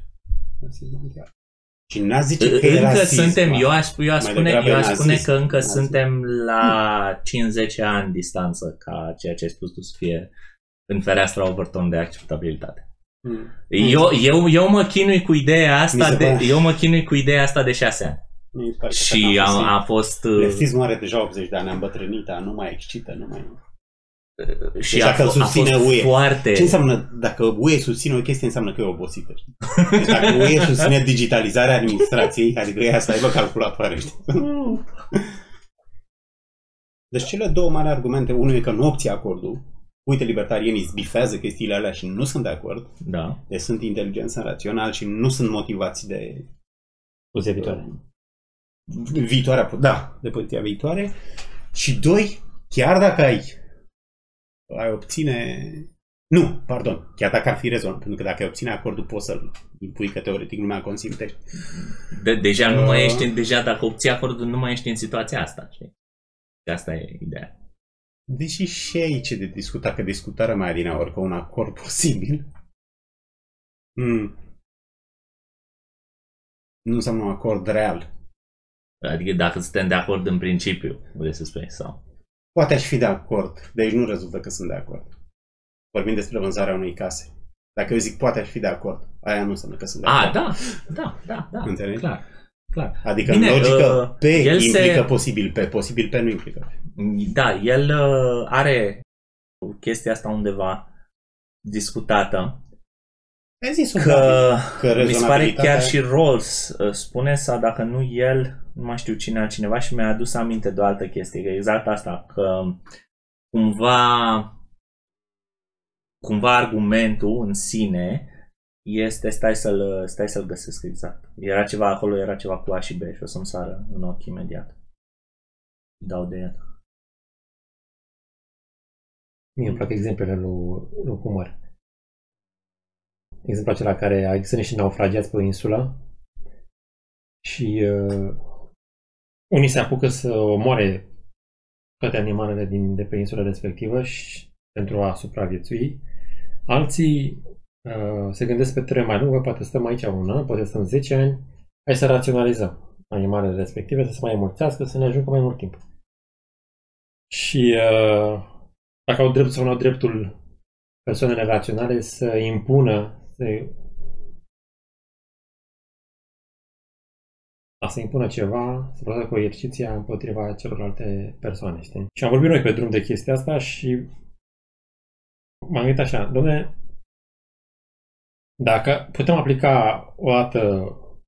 Și n-a zice că e rasism. Suntem, eu aș spune că încă suntem la 5-10 ani distanță ca ceea ce ai spus tu să fie în fereastra Overton de acceptabilitate. Eu mă chinui cu ideea asta de 6 ani. Și a fost... Leftismul are deja 80 de ani, am îmbătrânit, nu mai excită, nu mai... Și deci a fost UE. Foarte... Ce înseamnă, dacă UE susține o chestie, înseamnă că e obosită. Deci dacă UE susține digitalizarea administrației, adică ea să aibă calculatoare. Deci cele două mari argumente, unul e că nu obții acordul, uite, libertarienii zbifează chestiile alea și nu sunt de acord, da. Deci sunt inteligenți, sunt raționali și nu sunt motivați de... poziția viitoare. De poziția viitoare. Și doi, chiar dacă ai obține... Nu, pardon, chiar dacă ar fi rezonat, pentru că dacă ai obține acordul poți să-l impui că teoretic lumea consimtește. Deja nu mai ești, deja dacă obții acordul nu mai ești în situația asta, știi? Și asta e ideea. Deși și aici de discutat, că discutarea mai adineaori că un acord posibil nu înseamnă un acord real. Adică dacă suntem de acord în principiu, vrei să spui, sau... Poate aș fi de acord, deci nu rezultă că sunt de acord. Vorbim despre vânzarea unei case. Dacă eu zic poate aș fi de acord, aia nu înseamnă că sunt de acord. Da. Înțelegi? Clar. Adică în logică P implică posibil P, posibil P nu implică P. Da, el are chestia asta undeva discutată. Că mi se pare chiar și Rawls spune, sau dacă nu el, nu mai știu cine altcineva, și mi-a adus aminte de o altă chestie, că exact asta, că cumva argumentul în sine este, stai să-l găsesc exact. Era ceva acolo, era ceva cu A și B și o să-mi sară în ochi imediat. Dau de el. Mie îmi plac exemplele lui Humor. Exemplul acela care există niște naufragiați pe o insulă și unii se apucă să omoare toate animalele de pe insula respectivă și pentru a supraviețui. Alții se gândesc pe termen mai lung, poate stăm aici un an, poate stăm 10 ani, hai să raționalizăm animalele respective, să se mai înmulțească, să ne ajungă mai mult timp. Și dacă au dreptul sau nu au dreptul persoanele raționale să impună să impună ceva, să facă coerciția împotriva celorlalte persoane, știi? Și am vorbit noi pe drum de chestia asta și m-am gândit așa, dom'le, dacă putem aplica o dată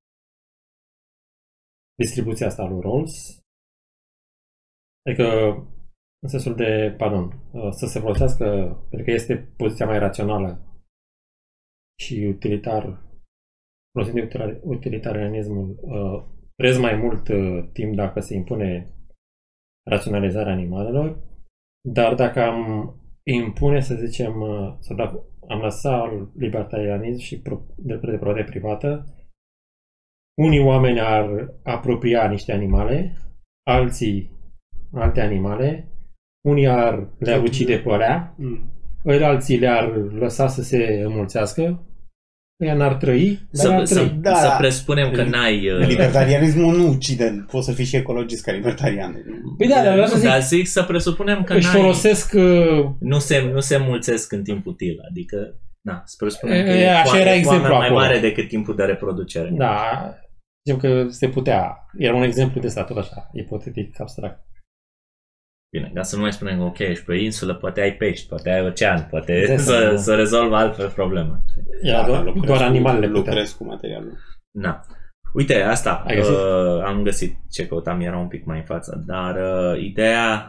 distribuția asta lui Rawls, adică în sensul de, să se folosească, pentru că este poziția mai rațională și folosind utilitarianismul, trăiesc mai mult timp dacă se impune raționalizarea animalelor, dar dacă am impune, să zicem, sau dacă am lăsat libertarianism și dreptul de proprietate privată, unii oameni ar apropia niște animale, alții alte animale, unii le-ar ucide pe alea, alții le-ar lăsa să se înmulțească, ea n-ar trăi, să presupunem că n-ai... Libertarianismul nu ucide, poți să fii și ecologist ca libertarian. Păi dar zic să presupunem că își folosesc... Nu se mulțesc în timp util, adică... să presupunem că e foamea mai mare decât timpul de reproducere. Da, zicem că se putea. Era un exemplu de stat, tot așa, ipotetic, abstract. Bine, ca să nu mai spunem că ok, ești pe insulă, poate ai pești, poate ai ocean, poate să rezolvă altfel problema. Doar animalele lucrez cu materialul. Da. Uite, asta, am găsit ce căutam, era un pic mai în față, dar ideea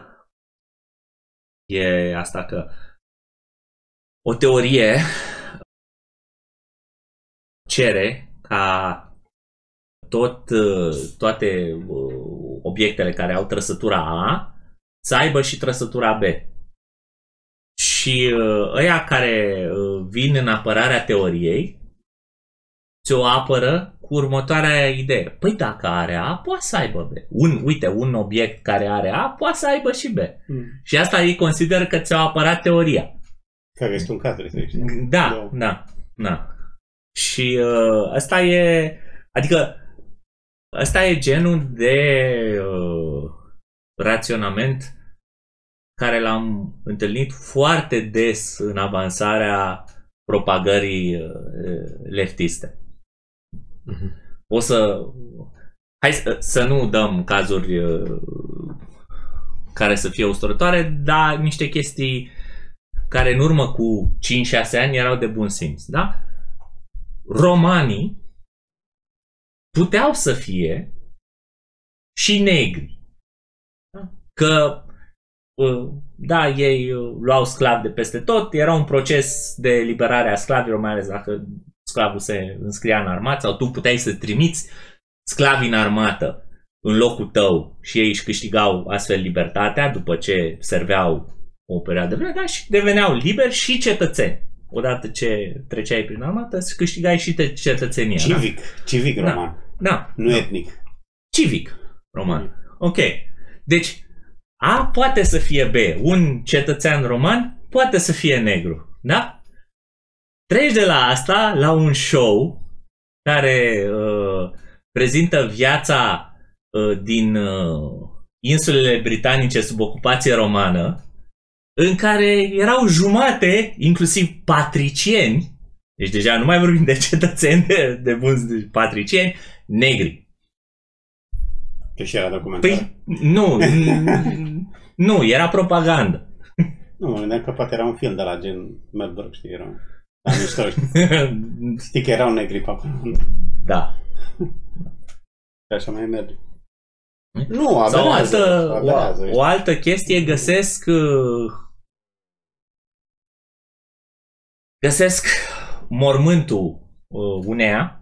e asta că o teorie cere ca toate obiectele care au trăsătura A să aibă și trăsătura B. Și ăia care vin în apărarea teoriei ți-o apără cu următoarea idee. Păi dacă are A, poate să aibă B. Un obiect care are A poate să aibă și B. Și asta ei consideră că ți-au apărat teoria. Care este un cadru, să zici. Da. Și asta e, adică asta e genul de raționament care l-am întâlnit foarte des în avansarea propagării leftiste. O să... Hai să nu dăm cazuri care să fie usturătoare, dar niște chestii care în urmă cu 5-6 ani erau de bun simț. Da? Romanii puteau să fie și negri. Că da, ei luau sclavi de peste tot, era un proces de liberare a sclavilor, mai ales dacă sclavul se înscria în armată sau tu puteai să trimiți sclavi în armată în locul tău și ei își câștigau astfel libertatea după ce serveau o perioadă de vreme, da, și deveneau liberi și cetățeni. Odată ce treceai prin armată, câștigai și cetățenia. Civic roman. Da. Nu etnic. Civic roman. Ok. Deci, A poate să fie B. Un cetățean roman poate să fie negru. Da? Treci de la asta la un show care prezintă viața din insulele britanice sub ocupație romană, în care erau jumate, inclusiv patricieni, deci deja nu mai vorbim de cetățeni de buni patricieni, negri. Că și era documentar? Păi, nu, era propagandă. Nu, mă gândeam că poate era un film de la gen Mel Brooks, știi, erau la mișto, știi că erau negri pe acolo. Da. Și așa mai merge. Nu, aberează. O altă chestie, găsesc mormântul uneia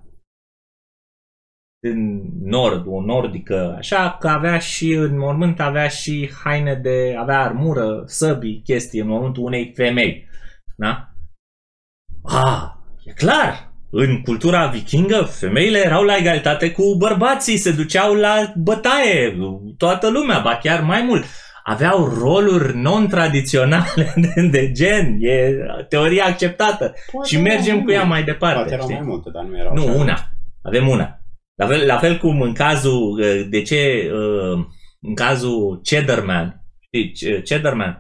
în nord, o nordică, așa, că avea și în mormânt avea și haine avea armură, săbii, chestii în mormântul unei femei. Da? E clar! În cultura vikingă, femeile erau la egalitate cu bărbații, se duceau la bătaie, toată lumea, ba chiar mai mult. Aveau roluri non-tradiționale de gen, e teoria acceptată. Poate și mergem cu ea mai departe. Poate erau mai multe, dar nu erau. Nu, una. Avem una. La fel cum în cazul, în cazul Cheddarman, știi, Cheddarman?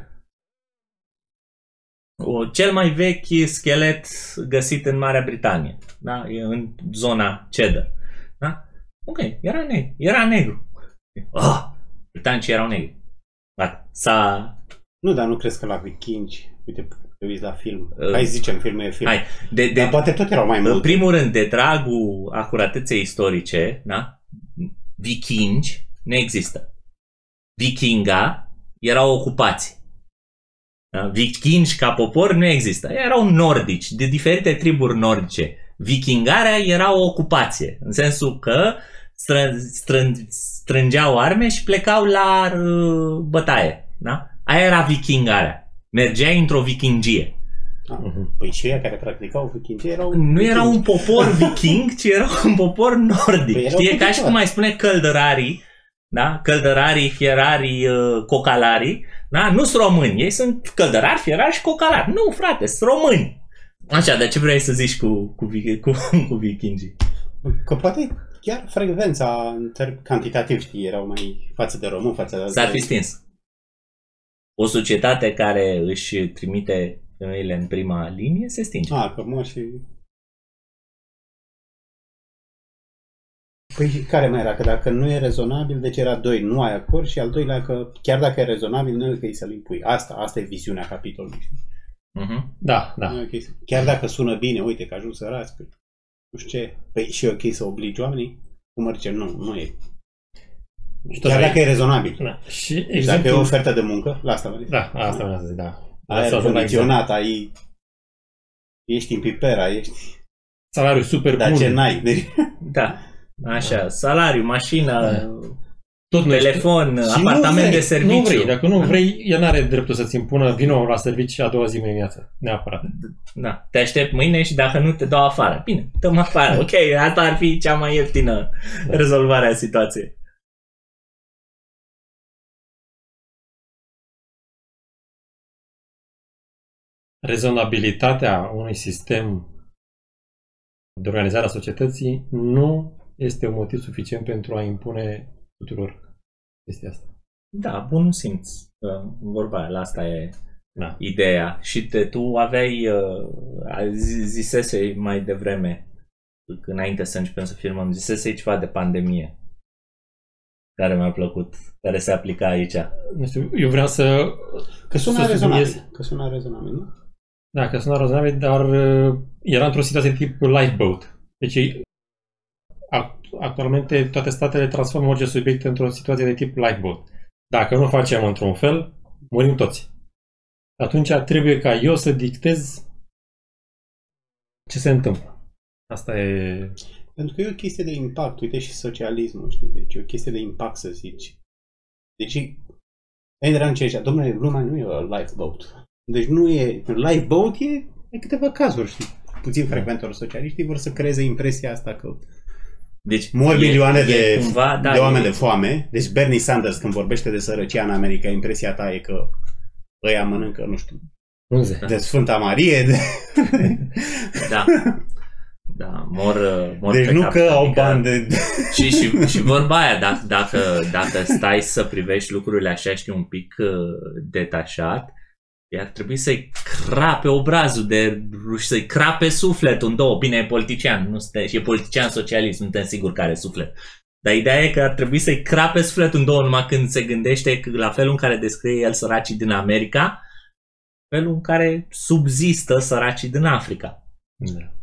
Cel mai vechi schelet găsit în Marea Britanie, da? E în zona Cheddar. Da? Ok, era negru. Britanicii erau negri. Nu, dar nu crezi că la vikingi, uite, te uiți la film. Hai zicem, filmul e film. Dar poate tot erau mai multe. În primul rând, de dragul acurateței istorice, da? Vikingi nu există. Vikinga era o ocupație. Da? Vikingi ca popor nu există. Erau nordici, de diferite triburi nordice. Vikingarea era o ocupație, în sensul că strângeau arme și plecau la bătaie. Da? Aia era vikingarea. Mergeai într-o vikingie. Păi și ei care practicau vikingie erau... Nu era un popor viking, ci era un popor nordic. Păi știi, ca și cum mai spune căldărarii, da? Căldărarii, fierarii, cocalarii, da? Nu sunt români. Ei sunt căldărari, fierari și cocalari. Nu, frate, sunt români. Așa, dar ce vrei să zici cu vikingii? Că poate chiar frecvența cantitativ, știi, erau mai față de români, față de... S-ar fi stins. O societate care își trimite femeile în prima linie se stinge. Că mor și... Păi care mai era? Că dacă nu e rezonabil, deci era 2, nu ai acord, și al doilea că chiar dacă e rezonabil, nu e ok să-l impui. Asta e viziunea capitolului. Da. Okay. Chiar dacă sună bine, uite că ajung să rască. Nu știu ce. Păi și e ok să obligi oamenii? Cum mă zice, nu e. Chiar dacă e rezonabil. Da. Și dacă e o ofertă de muncă, la asta mă zic. Da, asta vreau să zic, da. Aer condiționat, ești în Pipera, ești... Salariu super bun. Dar ce n-ai? Da, așa, salariu, mașină, tot nu telefon, și apartament de serviciu. Nu vrei. Dacă nu vrei, el n-are dreptul să-ți impună vino la serviciu a doua zi mâine dimineață. Neapărat. Da. Te aștept mâine și dacă nu te dau afară. Bine, dăm afară. Ok, asta ar fi cea mai ieftină rezolvare a situației. Rezonabilitatea unui sistem de organizare a societății nu este un motiv suficient pentru a impune tuturor chestia asta. Da, bunul simț. Vorba aia, la asta e ideea. Și tu aveai, zisese mai devreme, înainte să începem să filmăm, zisese ceva de pandemie care mi-a plăcut, care se aplica aici. Nu știu, eu vreau să... Că sună rezonabil. Că sună rezonabil, nu? Da, că sună rezonabil, dar era într-o situație tip lifeboat. Deci actualmente toate statele transformă orice subiect într-o situație de tip lifeboat. Dacă nu facem într-un fel, murim toți. Atunci trebuie ca eu să dictez ce se întâmplă. Asta e... Pentru că e o chestie de impact. Uite și socialismul, știi? Deci e o chestie de impact, să zici. Deci e ce zicea, domnule, lumea nu e o lifeboat. Deci nu e... Lifeboat e câteva cazuri, știi? Puțin frecvent ori socialiștii vor să creeze impresia asta că deci mor milioane de oameni de foame. Deci Bernie Sanders, când vorbește de sărăcia în America, impresia ta e că ăia mănâncă, nu știu, de Sfânta Marie. Da. Da, mor deci pe nu cap, că au adică... bani de... Și vorba aia, dacă stai să privești lucrurile așa, știi, un pic detașat, ar trebui să-i crape obrazul de ruși, să-i crape sufletul în două. Bine, e politician, nu e politician socialist, nu suntem siguri care are suflet. Dar ideea e că ar trebui să-i crape sufletul în două numai când se gândește la felul în care descrie el săracii din America, felul în care subzistă săracii din Africa. Da.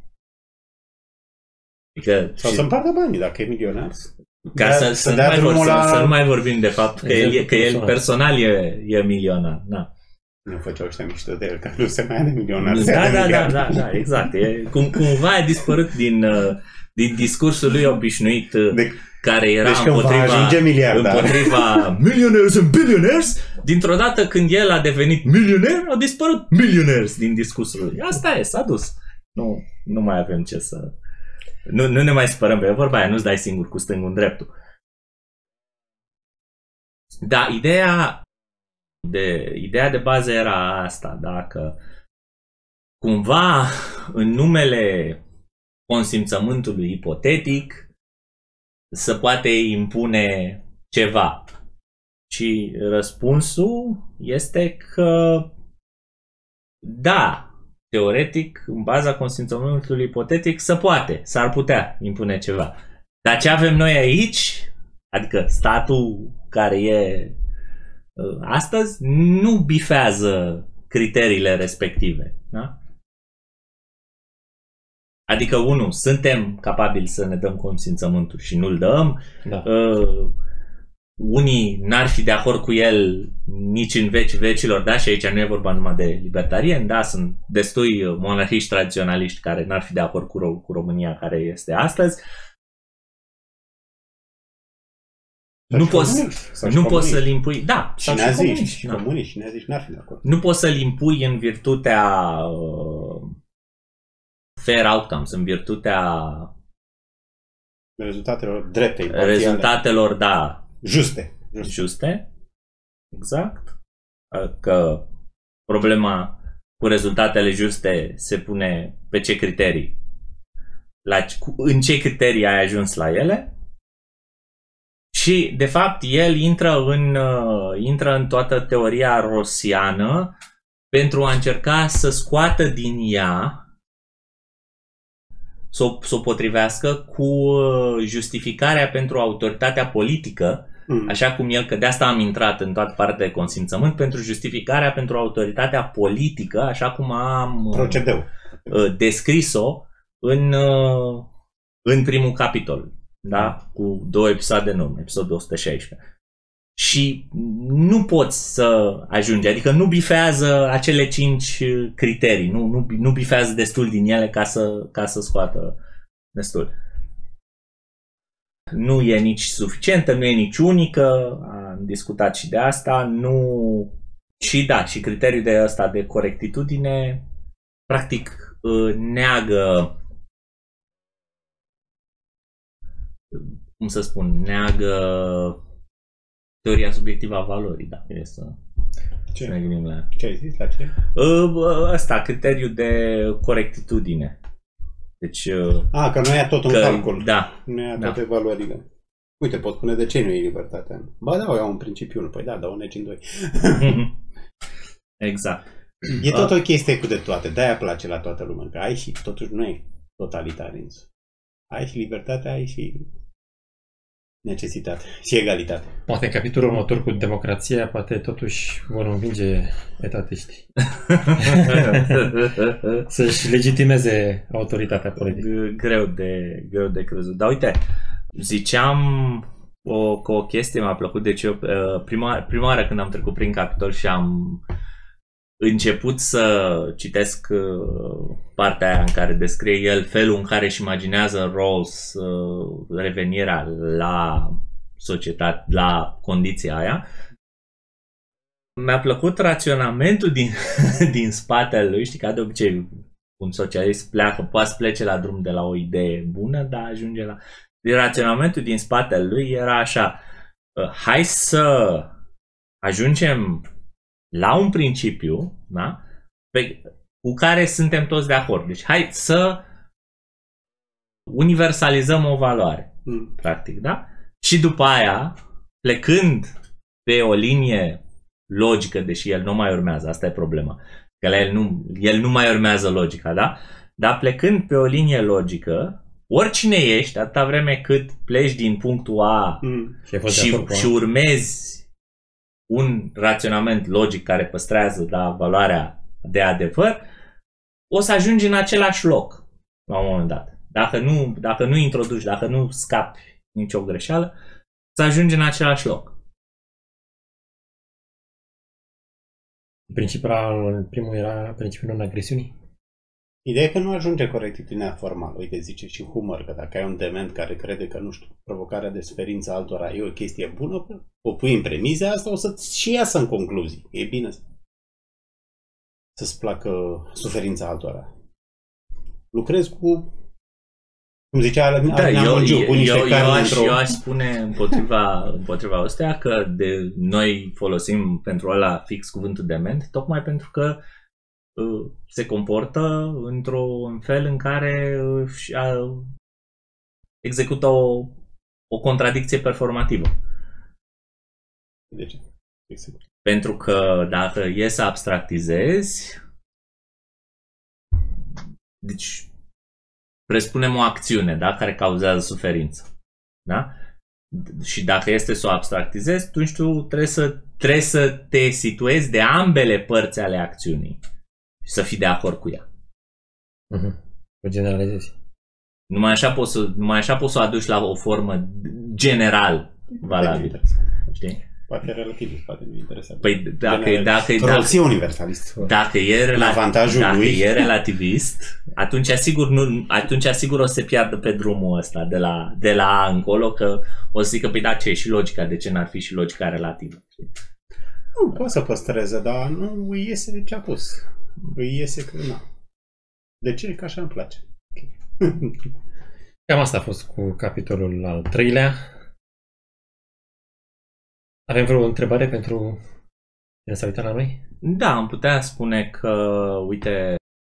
Adică, sau să împartă banii dacă e milionar. Ca să nu mai vorbim de fapt că el personal e milionar. Da. Nu făceau ăștia mișto de el, că nu se mai are milionar. Da, exact. Cumva a dispărut din discursul lui obișnuit care era împotriva millionaires and billionaires. Dintr-o dată când el a devenit milioner, au dispărut millionaires din discursul lui. Asta e, s-a dus. Nu mai avem ce să... Nu ne mai spărăm pe vorba aia, nu-ți dai singur cu stângul în dreptul. Da, ideea de bază era asta, dacă cumva în numele consimțământului ipotetic se poate impune ceva. Și răspunsul este că da, teoretic, în baza consimțământului ipotetic, s-ar putea impune ceva. Dar ce avem noi aici, adică statul care e astăzi, nu bifează criteriile respective. Da? Adică, unu, suntem capabili să ne dăm consimțământul și nu-l dăm. Da. Unii n-ar fi de acord cu el nici în vecii vecilor, da? Și aici nu e vorba numai de libertarieni, da? Sunt destui monarhiști tradiționaliști care n-ar fi de acord cu România care este astăzi. Nu poți să-l impui. Da, și naziști, comuniști și naziști n-ar fi de acord. Nu poți să-l impui în virtutea fair outcomes, în virtutea rezultatelor drepte, rezultatelor, da, juste. Exact. Că problema cu rezultatele juste se pune pe ce criterii. În ce criterii ai ajuns la ele? Și, de fapt, el intră în toată teoria rossiană pentru a încerca să scoată din ea, să o potrivească cu justificarea pentru autoritatea politică, așa cum el, că de asta am intrat în toată partea de consimțământ, pentru justificarea pentru autoritatea politică, așa cum am descris-o în primul capitol. Da? Cu 2 episoade în urmă, episodul 116. Și nu poți să ajungi, adică nu bifează acele 5 criterii, nu bifează destul din ele ca să scoată destul. nu e nici suficientă, nu e nici unică, am discutat și de asta, nu... Și da, și criteriul de ăsta de corectitudine practic neagă, cum să spun, neagă teoria subiectivă a valorii, dacă e să ne gândim la... Ce ai zis? La ce? Ăsta, criteriul de corectitudine. Deci... că nu ia tot în calcul. Da. Nu ia toate valorile. Uite, pot spune de ce nu e libertatea. Ba da, eu am un principiu 1. Păi da, dau un neci în 2. Exact. E tot o chestie cu de toate. De-aia place la toată lumea. Că ai și, totuși nu e totalitarism. Ai și libertate, ai și necesitate și egalitate. Poate în capitolul următor cu democrația, poate totuși vor învinge etatiștii. Să-și legitimeze autoritatea politică. Greu de crezut. Dar uite, ziceam că o chestie mi-a plăcut. Deci eu, prima oară când am trecut prin capitol și am început să citesc partea aia în care descrie el felul în care își imaginează Rawls revenirea la societate, la condiția aia, mi-a plăcut raționamentul din spatele lui. Știi, ca de obicei un socialist poate să plece la drum de la o idee bună, dar ajunge la... Raționamentul din spatele lui era așa: hai să ajungem la un principiu, da? Cu care suntem toți de acord. Deci hai să universalizăm o valoare, practic, da? Și după aia, plecând pe o linie logică, deși el nu mai urmează, asta e problema, că la el nu mai urmează logica, da? Dar plecând pe o linie logică, oricine ești, atâta vreme cât pleci din punctul A și urmezi un raționament logic care păstrează, da, valoarea de adevăr, o să ajungi în același loc la un moment dat. Dacă nu introduci, dacă nu scapi nicio greșeală, să ajungi în același loc. Primul era principiul non-agresiunii. Ideea e că nu ajunge corectitudinea formală. Uite, zice și Humor că dacă ai un dement care crede că, nu știu, provocarea de suferință altora e o chestie bună, o pui în premize, asta o să-ți și iasă în concluzii. E bine să-ți placă suferința altora. Lucrez cu, cum zicea eu aș spune împotriva ăstea că noi folosim pentru ăla fix cuvântul dement, tocmai pentru că se comportă într-un fel în care execută o contradicție performativă. De ce? Pentru că dacă e să abstractizezi, deci presupunem o acțiune, da, care cauzează suferință, da? Și dacă este să o abstractizezi, atunci tu trebuie să te situezi de ambele părți ale acțiunii și să fii de acord cu ea. O generalizezi. Numai așa poți să o aduci la o formă general valabilă. Știi? Poate relativist, poate nu interesant. Păi dacă e universalist. Dacă e relativist, atunci sigur o să se piardă pe drumul ăsta de la A încolo, că o să zică, păi da, ce e și logica, de ce n-ar fi și logica relativă? Nu, poate să păstreze, dar nu îi iese ce a pus. Îi iese că nu. De ce? Că așa îmi place. Cam asta a fost cu capitolul al 3-lea. Avem vreo întrebare pentru cine s-a uitat la noi? Da, am putea spune că, uite,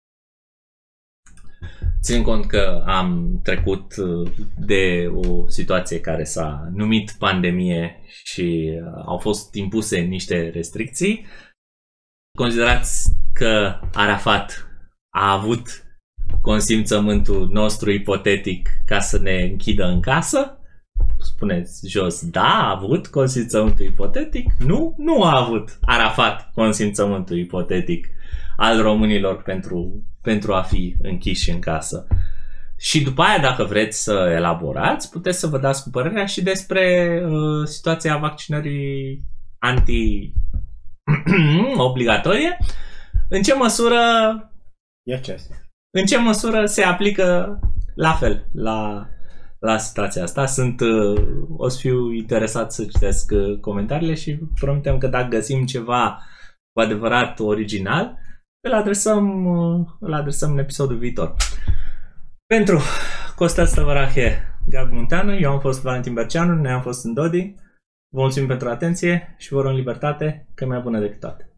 țin cont că am trecut de o situație care s-a numit pandemie și au fost impuse niște restricții. Considerați că Arafat a avut consimțământul nostru ipotetic ca să ne închidă în casă? Spuneți jos, da, a avut consimțământul ipotetic? Nu a avut Arafat consimțământul ipotetic al românilor pentru a fi închiși în casă. Și după aia, dacă vreți să elaborați, puteți să vă dați cu părerea și despre situația vaccinării anti-obligatorie. În ce măsură se aplică la fel la situația asta. O să fiu interesat să citesc comentariile și promitem că dacă găsim ceva cu adevărat original, îl adresăm în episodul viitor. Pentru Costel Stăvărache, Gabi Munteanu, eu am fost Valentin Berceanu, noi am fost în Dodi. Vă mulțumim pentru atenție și vă rog în libertate, că e mai bună decât toate.